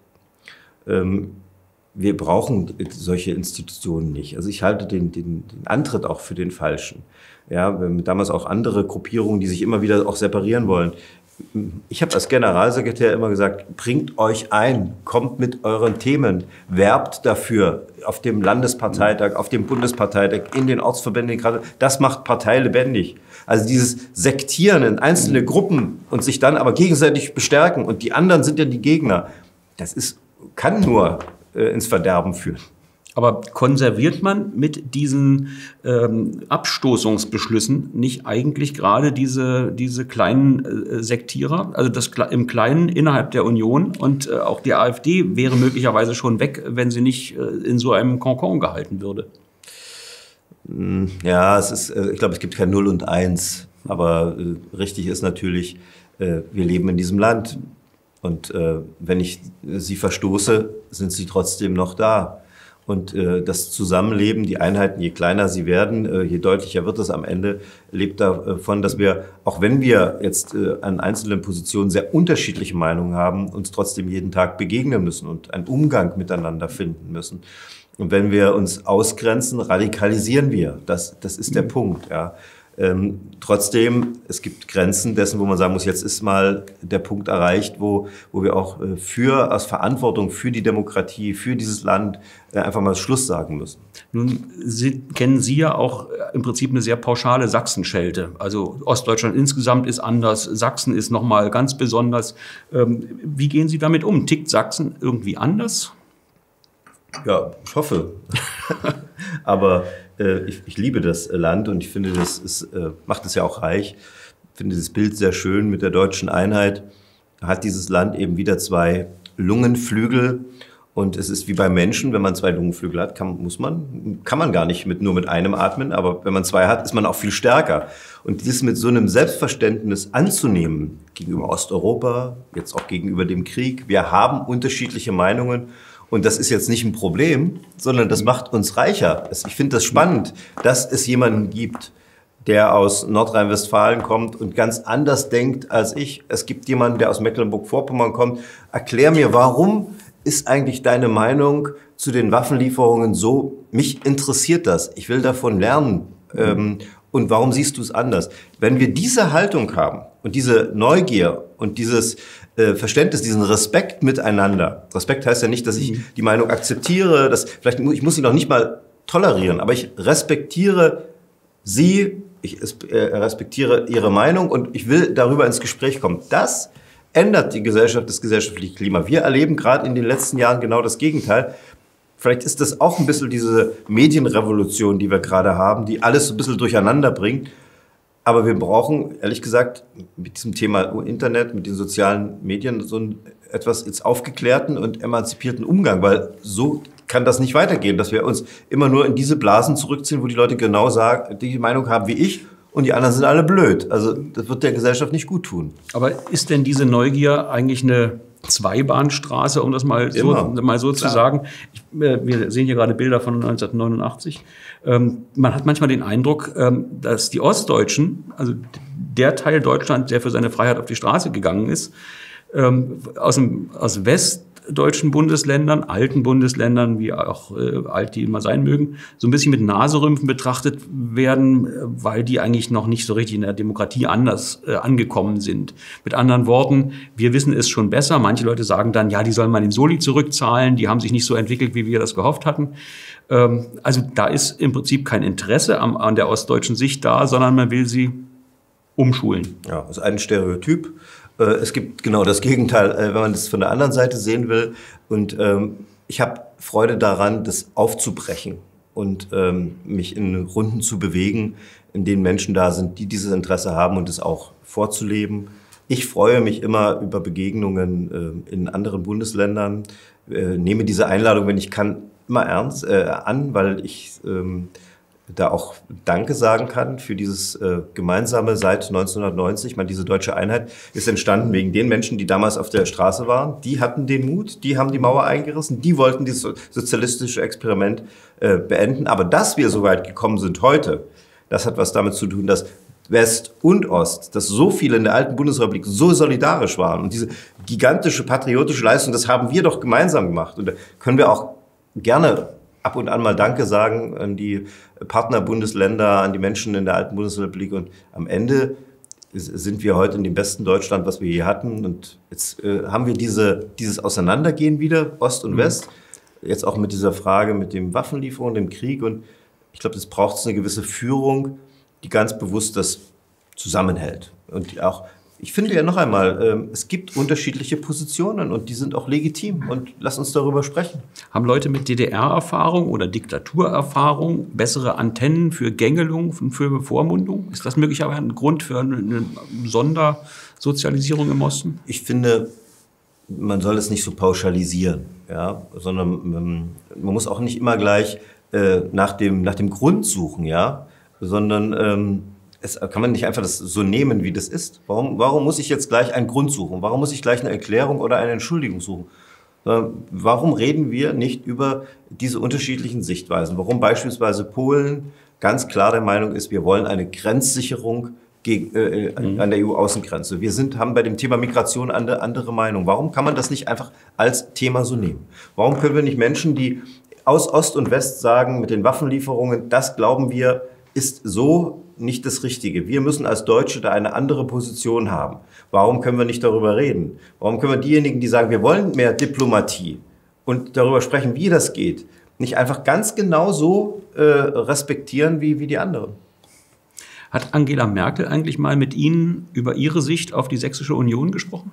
Ähm, wir brauchen solche Institutionen nicht. Also ich halte den, den, den Antritt auch für den falschen. Ja, wir haben damals auch andere Gruppierungen, die sich immer wieder auch separieren wollen. Ich habe als Generalsekretär immer gesagt, bringt euch ein, kommt mit euren Themen, werbt dafür auf dem Landesparteitag, auf dem Bundesparteitag, in den Ortsverbänden. Das macht Partei lebendig. Also dieses Sektieren in einzelne Gruppen und sich dann aber gegenseitig bestärken und die anderen sind ja die Gegner, das ist, kann nur äh, ins Verderben führen. Aber konserviert man mit diesen ähm, Abstoßungsbeschlüssen nicht eigentlich gerade diese, diese kleinen äh, Sektierer, also das im Kleinen innerhalb der Union und äh, auch die AfD wäre möglicherweise schon weg, wenn sie nicht äh, in so einem Konkon gehalten würde? Ja, es ist, äh, ich glaube, es gibt kein Null und Eins, aber äh, richtig ist natürlich, äh, wir leben in diesem Land und äh, wenn ich sie verstoße, sind sie trotzdem noch da. Und äh, das Zusammenleben, die Einheiten, je kleiner sie werden, äh, je deutlicher wird es am Ende, lebt davon, dass wir, auch wenn wir jetzt äh, an einzelnen Positionen sehr unterschiedliche Meinungen haben, uns trotzdem jeden Tag begegnen müssen und einen Umgang miteinander finden müssen. Und wenn wir uns ausgrenzen, radikalisieren wir. Das, das ist der Punkt. Ja. Ähm, trotzdem, es gibt Grenzen dessen, wo man sagen muss, jetzt ist mal der Punkt erreicht, wo, wo wir auch äh, für, aus Verantwortung für die Demokratie, für dieses Land äh, einfach mal Schluss sagen müssen. Nun Sie, kennen Sie ja auch im Prinzip eine sehr pauschale Sachsenschelte. Also Ostdeutschland insgesamt ist anders, Sachsen ist nochmal ganz besonders. Ähm, wie gehen Sie damit um? Tickt Sachsen irgendwie anders? Ja, ich hoffe. Aber äh, ich, ich liebe das Land und ich finde, das ist, äh, macht es ja auch reich. Ich finde das Bild sehr schön mit der deutschen Einheit. Hat dieses Land eben wieder zwei Lungenflügel. Und es ist wie beim Menschen, wenn man zwei Lungenflügel hat, kann, muss man, kann man gar nicht mit, nur mit einem atmen. Aber wenn man zwei hat, ist man auch viel stärker. Und dies mit so einem Selbstverständnis anzunehmen gegenüber Osteuropa, jetzt auch gegenüber dem Krieg. Wir haben unterschiedliche Meinungen. Und das ist jetzt nicht ein Problem, sondern das macht uns reicher. Ich finde das spannend, dass es jemanden gibt, der aus Nordrhein-Westfalen kommt und ganz anders denkt als ich. Es gibt jemanden, der aus Mecklenburg-Vorpommern kommt. Erklär mir, warum ist eigentlich deine Meinung zu den Waffenlieferungen so? Mich interessiert das. Ich will davon lernen. Ähm, und warum siehst du es anders? Wenn wir diese Haltung haben und diese Neugier und dieses äh, Verständnis, diesen Respekt miteinander. Respekt heißt ja nicht, dass ich die Meinung akzeptiere, dass vielleicht ich muss sie noch nicht mal tolerieren, aber ich respektiere sie, ich äh, respektiere ihre Meinung und ich will darüber ins Gespräch kommen. Das ändert die Gesellschaft, das gesellschaftliche Klima. Wir erleben gerade in den letzten Jahren genau das Gegenteil. Vielleicht ist das auch ein bisschen diese Medienrevolution, die wir gerade haben, die alles so ein bisschen durcheinander bringt. Aber wir brauchen, ehrlich gesagt, mit diesem Thema Internet, mit den sozialen Medien so einen etwas jetzt aufgeklärten und emanzipierten Umgang, weil so kann das nicht weitergehen, dass wir uns immer nur in diese Blasen zurückziehen, wo die Leute genau sagen, die Meinung haben wie ich und die anderen sind alle blöd. Also das wird der Gesellschaft nicht gut tun. Aber ist denn diese Neugier eigentlich eine Zweibahnstraße, um das mal so, mal so zu sagen? Ich, äh, wir sehen hier gerade Bilder von neunzehnhundertneunundachtzig. Ähm, man hat manchmal den Eindruck, ähm, dass die Ostdeutschen, also der Teil Deutschland, der für seine Freiheit auf die Straße gegangen ist, ähm, aus dem aus westdeutschen Bundesländern, alten Bundesländern, wie auch äh, alt die immer sein mögen, so ein bisschen mit Naserümpfen betrachtet werden, weil die eigentlich noch nicht so richtig in der Demokratie anders äh, angekommen sind. Mit anderen Worten, wir wissen es schon besser. Manche Leute sagen dann, ja, die sollen mal den Soli zurückzahlen, die haben sich nicht so entwickelt, wie wir das gehofft hatten. Ähm, also da ist im Prinzip kein Interesse am, an der ostdeutschen Sicht da, sondern man will sie umschulen. Ja, das ist ein Stereotyp. Es gibt genau das Gegenteil, wenn man das von der anderen Seite sehen will. Und ähm, ich habe Freude daran, das aufzubrechen und ähm, mich in Runden zu bewegen, in denen Menschen da sind, die dieses Interesse haben und es auch vorzuleben. Ich freue mich immer über Begegnungen äh, in anderen Bundesländern, äh, nehme diese Einladung, wenn ich kann, immer ernst äh, an, weil ich ähm, da auch Danke sagen kann für dieses äh, gemeinsame seit neunzehnhundertneunzig. Ich meine, diese deutsche Einheit ist entstanden wegen den Menschen, die damals auf der Straße waren. Die hatten den Mut, die haben die Mauer eingerissen, die wollten dieses sozialistische Experiment äh, beenden. Aber dass wir so weit gekommen sind heute, das hat was damit zu tun, dass West und Ost, dass so viele in der alten Bundesrepublik so solidarisch waren. Und diese gigantische patriotische Leistung, das haben wir doch gemeinsam gemacht. Und da können wir auch gerne ab und an mal Danke sagen an die Partnerbundesländer, an die Menschen in der alten Bundesrepublik. Und am Ende sind wir heute in dem besten Deutschland, was wir je hatten. Und jetzt äh, haben wir diese, dieses Auseinandergehen wieder, Ost und West. Jetzt auch mit dieser Frage mit dem Waffenlieferung, dem Krieg. Und ich glaube, es braucht eine gewisse Führung, die ganz bewusst das zusammenhält. Und auch, ich finde ja noch einmal, äh, es gibt unterschiedliche Positionen und die sind auch legitim. Und lass uns darüber sprechen. Haben Leute mit D D R-Erfahrung oder Diktaturerfahrung bessere Antennen für Gängelung und für Bevormundung? Ist das möglicherweise ein Grund für eine, eine Sondersozialisierung im Osten? Ich finde, man soll es nicht so pauschalisieren, ja, sondern ähm, man muss auch nicht immer gleich äh, nach dem, nach dem Grund suchen, ja, sondern ähm, es kann man nicht einfach das so nehmen, wie das ist. Warum, warum muss ich jetzt gleich einen Grund suchen? Warum muss ich gleich eine Erklärung oder eine Entschuldigung suchen? Warum reden wir nicht über diese unterschiedlichen Sichtweisen? Warum beispielsweise Polen ganz klar der Meinung ist, wir wollen eine Grenzsicherung gegen, äh, mhm. an der E U-Außengrenze. Wir sind, haben bei dem Thema Migration eine andere Meinung. Warum kann man das nicht einfach als Thema so nehmen? Warum können wir nicht Menschen, die aus Ost und West sagen, mit den Waffenlieferungen, das glauben wir, ist so nicht das Richtige. Wir müssen als Deutsche da eine andere Position haben. Warum können wir nicht darüber reden? Warum können wir diejenigen, die sagen, wir wollen mehr Diplomatie und darüber sprechen, wie das geht, nicht einfach ganz genau so äh, respektieren wie, wie die anderen? Hat Angela Merkel eigentlich mal mit Ihnen über Ihre Sicht auf die Sächsische Union gesprochen?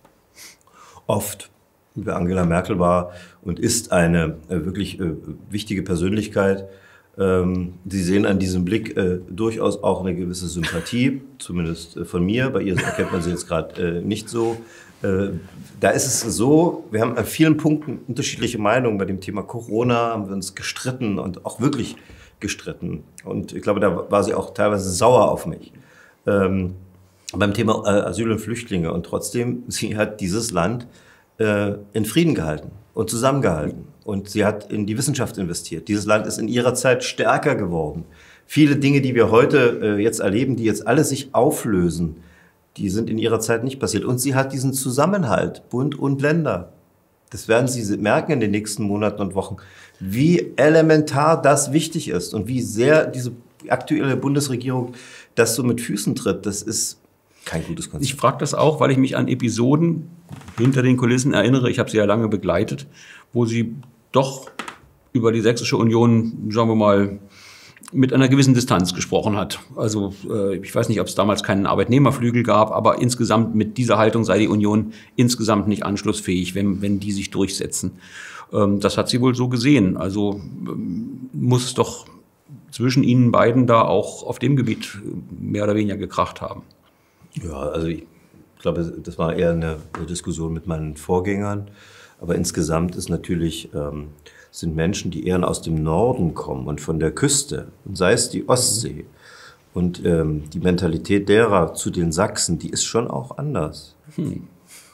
Oft. Angela Merkel war und ist eine äh, wirklich äh, wichtige Persönlichkeit. Ähm, Sie sehen an diesem Blick äh, durchaus auch eine gewisse Sympathie, zumindest äh, von mir. Bei ihr erkennt man sie jetzt gerade äh, nicht so. Äh, da ist es so, wir haben an vielen Punkten unterschiedliche Meinungen. Bei dem Thema Corona haben wir uns gestritten und auch wirklich gestritten. Und ich glaube, da war sie auch teilweise sauer auf mich. Ähm, beim Thema äh, Asyl und Flüchtlinge. Und trotzdem, sie hat dieses Land äh, in Frieden gehalten und zusammengehalten. Und sie hat in die Wissenschaft investiert. Dieses Land ist in ihrer Zeit stärker geworden. Viele Dinge, die wir heute äh, jetzt erleben, die jetzt alle sich auflösen, die sind in ihrer Zeit nicht passiert. Und sie hat diesen Zusammenhalt, Bund und Länder. Das werden Sie merken in den nächsten Monaten und Wochen, wie elementar das wichtig ist und wie sehr diese aktuelle Bundesregierung das so mit Füßen tritt. Das ist kein gutes Konzept. Ich frage das auch, weil ich mich an Episoden hinter den Kulissen erinnere. Ich habe sie ja lange begleitet, wo sie doch über die Sächsische Union, sagen wir mal, mit einer gewissen Distanz gesprochen hat. Also äh, ich weiß nicht, ob es damals keinen Arbeitnehmerflügel gab, aber insgesamt mit dieser Haltung sei die Union insgesamt nicht anschlussfähig, wenn, wenn die sich durchsetzen. Ähm, das hat sie wohl so gesehen. Also ähm, muss es doch zwischen ihnen beiden da auch auf dem Gebiet mehr oder weniger gekracht haben. Ja, also ich glaube, das war eher eine, eine Diskussion mit meinen Vorgängern. Aber insgesamt ist natürlich, ähm, sind Menschen, die eher aus dem Norden kommen und von der Küste, und sei es die Ostsee. Und ähm, die Mentalität derer zu den Sachsen, die ist schon auch anders. Hm.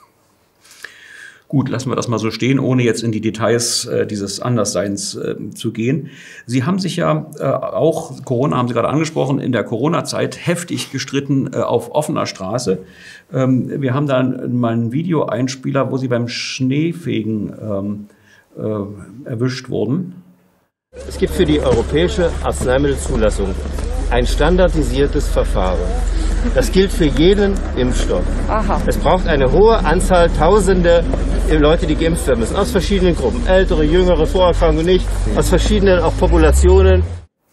Gut, lassen wir das mal so stehen, ohne jetzt in die Details äh, dieses Andersseins äh, zu gehen. Sie haben sich ja äh, auch, Corona haben Sie gerade angesprochen, in der Corona-Zeit heftig gestritten äh, auf offener Straße. Ähm, wir haben da mal einen Videoeinspieler, wo Sie beim Schneefegen ähm, äh, erwischt wurden. Es gibt für die europäische Arzneimittelzulassung ein standardisiertes Verfahren. Das gilt für jeden Impfstoff. Aha. Es braucht eine hohe Anzahl, tausende Leute, die geimpft werden müssen, aus verschiedenen Gruppen. Ältere, jüngere, Vorerkrankungen nicht, aus verschiedenen auch Populationen.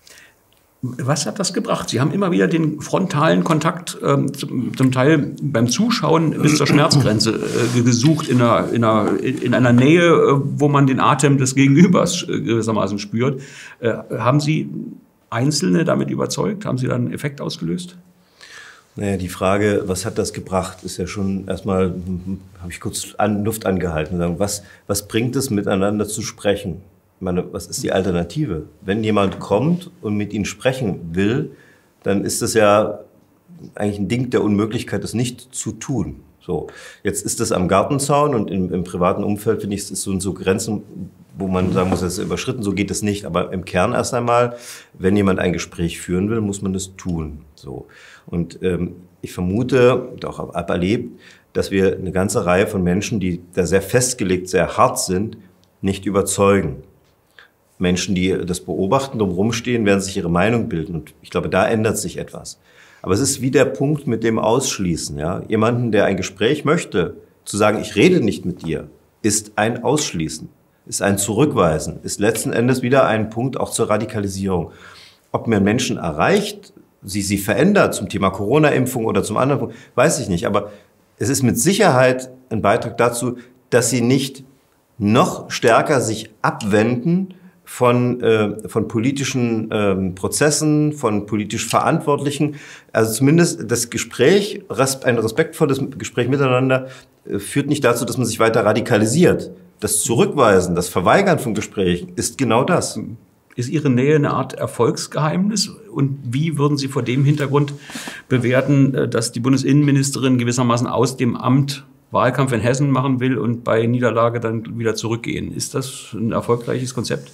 Was hat das gebracht? Sie haben immer wieder den frontalen Kontakt ähm, zum, zum Teil beim Zuschauen bis zur Schmerzgrenze äh, gesucht, in einer, in, einer, in einer Nähe, äh, wo man den Atem des Gegenübers äh, gewissermaßen spürt. Äh, haben Sie Einzelne damit überzeugt? Haben Sie da einen Effekt ausgelöst? Naja, die Frage, was hat das gebracht, ist ja schon erstmal, habe ich kurz an, Luft angehalten und sagen, was, was bringt es, miteinander zu sprechen? Ich meine, was ist die Alternative? Wenn jemand kommt und mit Ihnen sprechen will, dann ist das ja eigentlich ein Ding der Unmöglichkeit, das nicht zu tun. So, jetzt ist das am Gartenzaun und im, im privaten Umfeld, finde ich, es so, so Grenzen, wo man sagen muss, das ist überschritten, so geht es nicht. Aber im Kern erst einmal, wenn jemand ein Gespräch führen will, muss man das tun. So. Und ähm, ich vermute, und auch habe erlebt, dass wir eine ganze Reihe von Menschen, die da sehr festgelegt, sehr hart sind, nicht überzeugen. Menschen, die das beobachten, drumherum stehen, werden sich ihre Meinung bilden. Und ich glaube, da ändert sich etwas. Aber es ist wie der Punkt mit dem Ausschließen. Ja? Jemanden, der ein Gespräch möchte, zu sagen, ich rede nicht mit dir, ist ein Ausschließen, ist ein Zurückweisen, ist letzten Endes wieder ein Punkt auch zur Radikalisierung. Ob man Menschen erreicht, sie sie verändert zum Thema Corona-Impfung oder zum anderen Punkt, weiß ich nicht. Aber es ist mit Sicherheit ein Beitrag dazu, dass sie nicht noch stärker sich abwenden von, äh, von politischen ähm, Prozessen, von politisch Verantwortlichen. Also zumindest das Gespräch, ein respektvolles Gespräch miteinander äh, führt nicht dazu, dass man sich weiter radikalisiert. Das Zurückweisen, das Verweigern von Gesprächen ist genau das. Ist Ihre Nähe eine Art Erfolgsgeheimnis? Und wie würden Sie vor dem Hintergrund bewerten, dass die Bundesinnenministerin gewissermaßen aus dem Amt Wahlkampf in Hessen machen will und bei Niederlage dann wieder zurückgehen? Ist das ein erfolgreiches Konzept?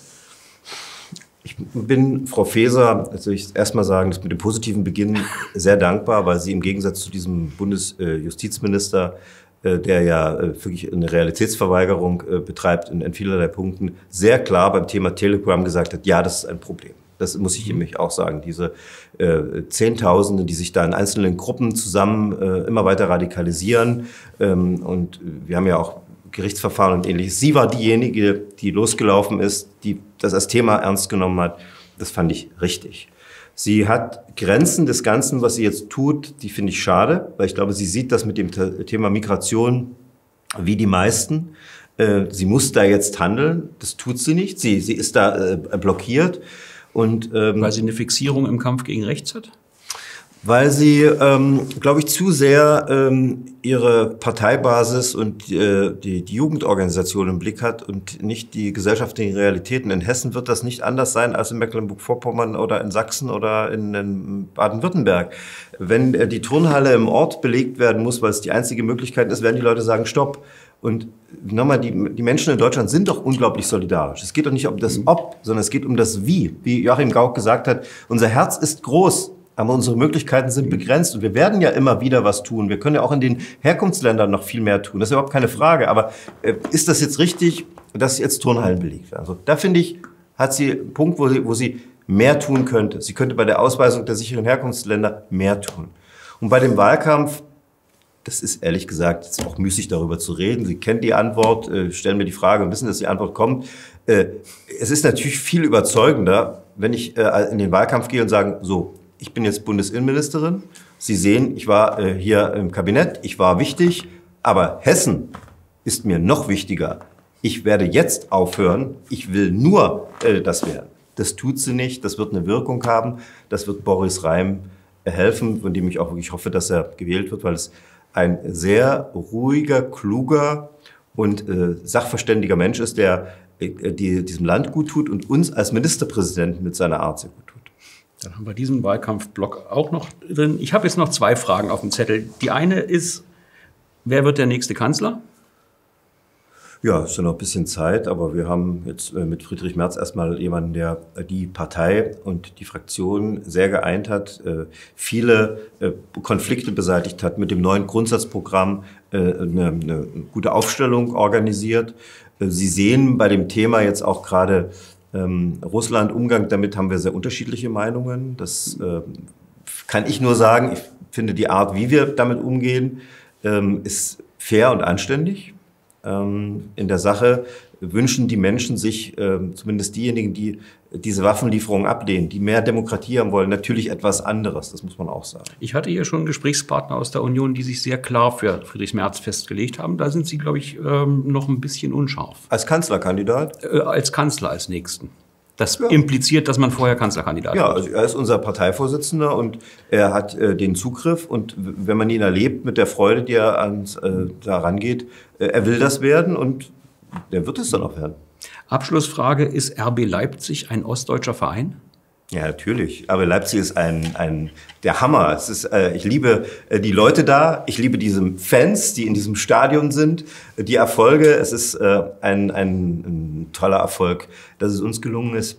Ich bin Frau Faeser, also ich erst mal sagen, das mit dem positiven Beginn sehr dankbar, weil sie im Gegensatz zu diesem Bundesjustizminister, der ja wirklich eine Realitätsverweigerung betreibt in vielerlei Punkten, sehr klar beim Thema Telegram gesagt hat, ja, das ist ein Problem. Das muss ich nämlich auch sagen. Diese äh, Zehntausende, die sich da in einzelnen Gruppen zusammen äh, immer weiter radikalisieren. Ähm, und wir haben ja auch Gerichtsverfahren und Ähnliches. Sie war diejenige, die losgelaufen ist, die das als Thema ernst genommen hat. Das fand ich richtig. Sie hat Grenzen des Ganzen, was sie jetzt tut, die finde ich schade, weil ich glaube, sie sieht das mit dem Thema Migration wie die meisten. Sie muss da jetzt handeln, das tut sie nicht. Sie, sie ist da blockiert. Und, ähm, weil sie eine Fixierung im Kampf gegen rechts hat? Weil sie, ähm, glaube ich, zu sehr ähm, ihre Parteibasis und äh, die, die Jugendorganisation im Blick hat und nicht die gesellschaftlichen Realitäten. In Hessen wird das nicht anders sein als in Mecklenburg-Vorpommern oder in Sachsen oder in, in Baden-Württemberg. Wenn äh, die Turnhalle im Ort belegt werden muss, weil es die einzige Möglichkeit ist, werden die Leute sagen, stopp. Und nochmal, die, die Menschen in Deutschland sind doch unglaublich solidarisch. Es geht doch nicht um das Ob, sondern es geht um das Wie. Wie Joachim Gauck gesagt hat, unser Herz ist groß, aber unsere Möglichkeiten sind begrenzt. Und wir werden ja immer wieder was tun. Wir können ja auch in den Herkunftsländern noch viel mehr tun. Das ist überhaupt keine Frage. Aber äh, ist das jetzt richtig, dass jetzt Turnhallen belegt werden? Also da finde ich, hat sie einen Punkt, wo sie, wo sie mehr tun könnte. Sie könnte bei der Ausweisung der sicheren Herkunftsländer mehr tun. Und bei dem Wahlkampf, das ist ehrlich gesagt jetzt auch müßig, darüber zu reden. Sie kennen die Antwort, äh, stellen mir die Frage und wissen, dass die Antwort kommt. Äh, es ist natürlich viel überzeugender, wenn ich äh, in den Wahlkampf gehe und sage, so, ich bin jetzt Bundesinnenministerin. Sie sehen, ich war äh, hier im Kabinett, ich war wichtig, aber Hessen ist mir noch wichtiger. Ich werde jetzt aufhören, ich will nur äh, das werden. Das tut sie nicht, das wird eine Wirkung haben, das wird Boris Rhein äh, helfen, von dem ich auch wirklich hoffe, dass er gewählt wird, weil es ein sehr ruhiger, kluger und äh, sachverständiger Mensch ist, der äh, die, diesem Land gut tut und uns als Ministerpräsidenten mit seiner Art sehr gut tut. Dann haben wir diesen Wahlkampfblock auch noch drin. Ich habe jetzt noch zwei Fragen auf dem Zettel. Die eine ist, wer wird der nächste Kanzler? Ja, es ist ja noch ein bisschen Zeit, aber wir haben jetzt mit Friedrich Merz erstmal jemanden, der die Partei und die Fraktion sehr geeint hat, viele Konflikte beseitigt hat, mit dem neuen Grundsatzprogramm eine, eine gute Aufstellung organisiert. Sie sehen bei dem Thema jetzt auch gerade Ähm, Russland, Umgang damit, haben wir sehr unterschiedliche Meinungen. Das äh, kann ich nur sagen. Ich finde, die Art, wie wir damit umgehen, ähm, ist fair und anständig. Ähm, in der Sache wünschen die Menschen sich, äh, zumindest diejenigen, die diese Waffenlieferungen ablehnen, die mehr Demokratie haben wollen, natürlich etwas anderes. Das muss man auch sagen. Ich hatte hier schon Gesprächspartner aus der Union, die sich sehr klar für Friedrich Merz festgelegt haben. Da sind Sie, glaube ich, ähm, noch ein bisschen unscharf. Als Kanzlerkandidat? Äh, als Kanzler als Nächsten. Das ja. impliziert, dass man vorher Kanzlerkandidat ja, wird. Also er ist unser Parteivorsitzender und er hat äh, den Zugriff. Und wenn man ihn erlebt mit der Freude, die er ans, äh, da rangeht, äh, er will das werden und er wird es dann auch werden. Abschlussfrage, ist R B Leipzig ein ostdeutscher Verein? Ja, natürlich. Aber Leipzig ist ein, ein der Hammer. Es ist, äh, ich liebe äh, die Leute da. Ich liebe diese Fans, die in diesem Stadion sind. Äh, die Erfolge. Es ist äh, ein, ein, ein toller Erfolg, dass es uns gelungen ist,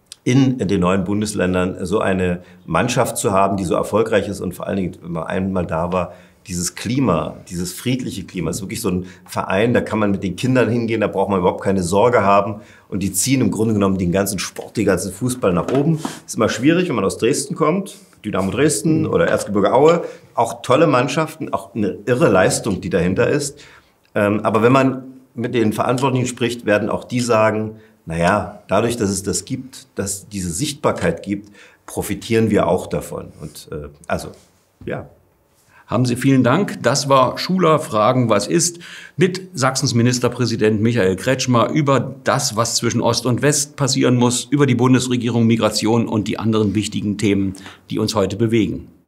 in den neuen Bundesländern so eine Mannschaft zu haben, die so erfolgreich ist und vor allen Dingen, wenn man einmal da war, dieses Klima, dieses friedliche Klima, ist wirklich so ein Verein, da kann man mit den Kindern hingehen, da braucht man überhaupt keine Sorge haben und die ziehen im Grunde genommen den ganzen Sport, den ganzen Fußball nach oben. Ist immer schwierig, wenn man aus Dresden kommt, Dynamo Dresden oder Erzgebirge Aue, auch tolle Mannschaften, auch eine irre Leistung, die dahinter ist. Aber wenn man mit den Verantwortlichen spricht, werden auch die sagen, naja, dadurch, dass es das gibt, dass es diese Sichtbarkeit gibt, profitieren wir auch davon. Und äh, also, ja. Haben Sie vielen Dank. Das war Schuler Fragen, was ist? Mit Sachsens Ministerpräsident Michael Kretschmer über das, was zwischen Ost und West passieren muss, über die Bundesregierung, Migration und die anderen wichtigen Themen, die uns heute bewegen.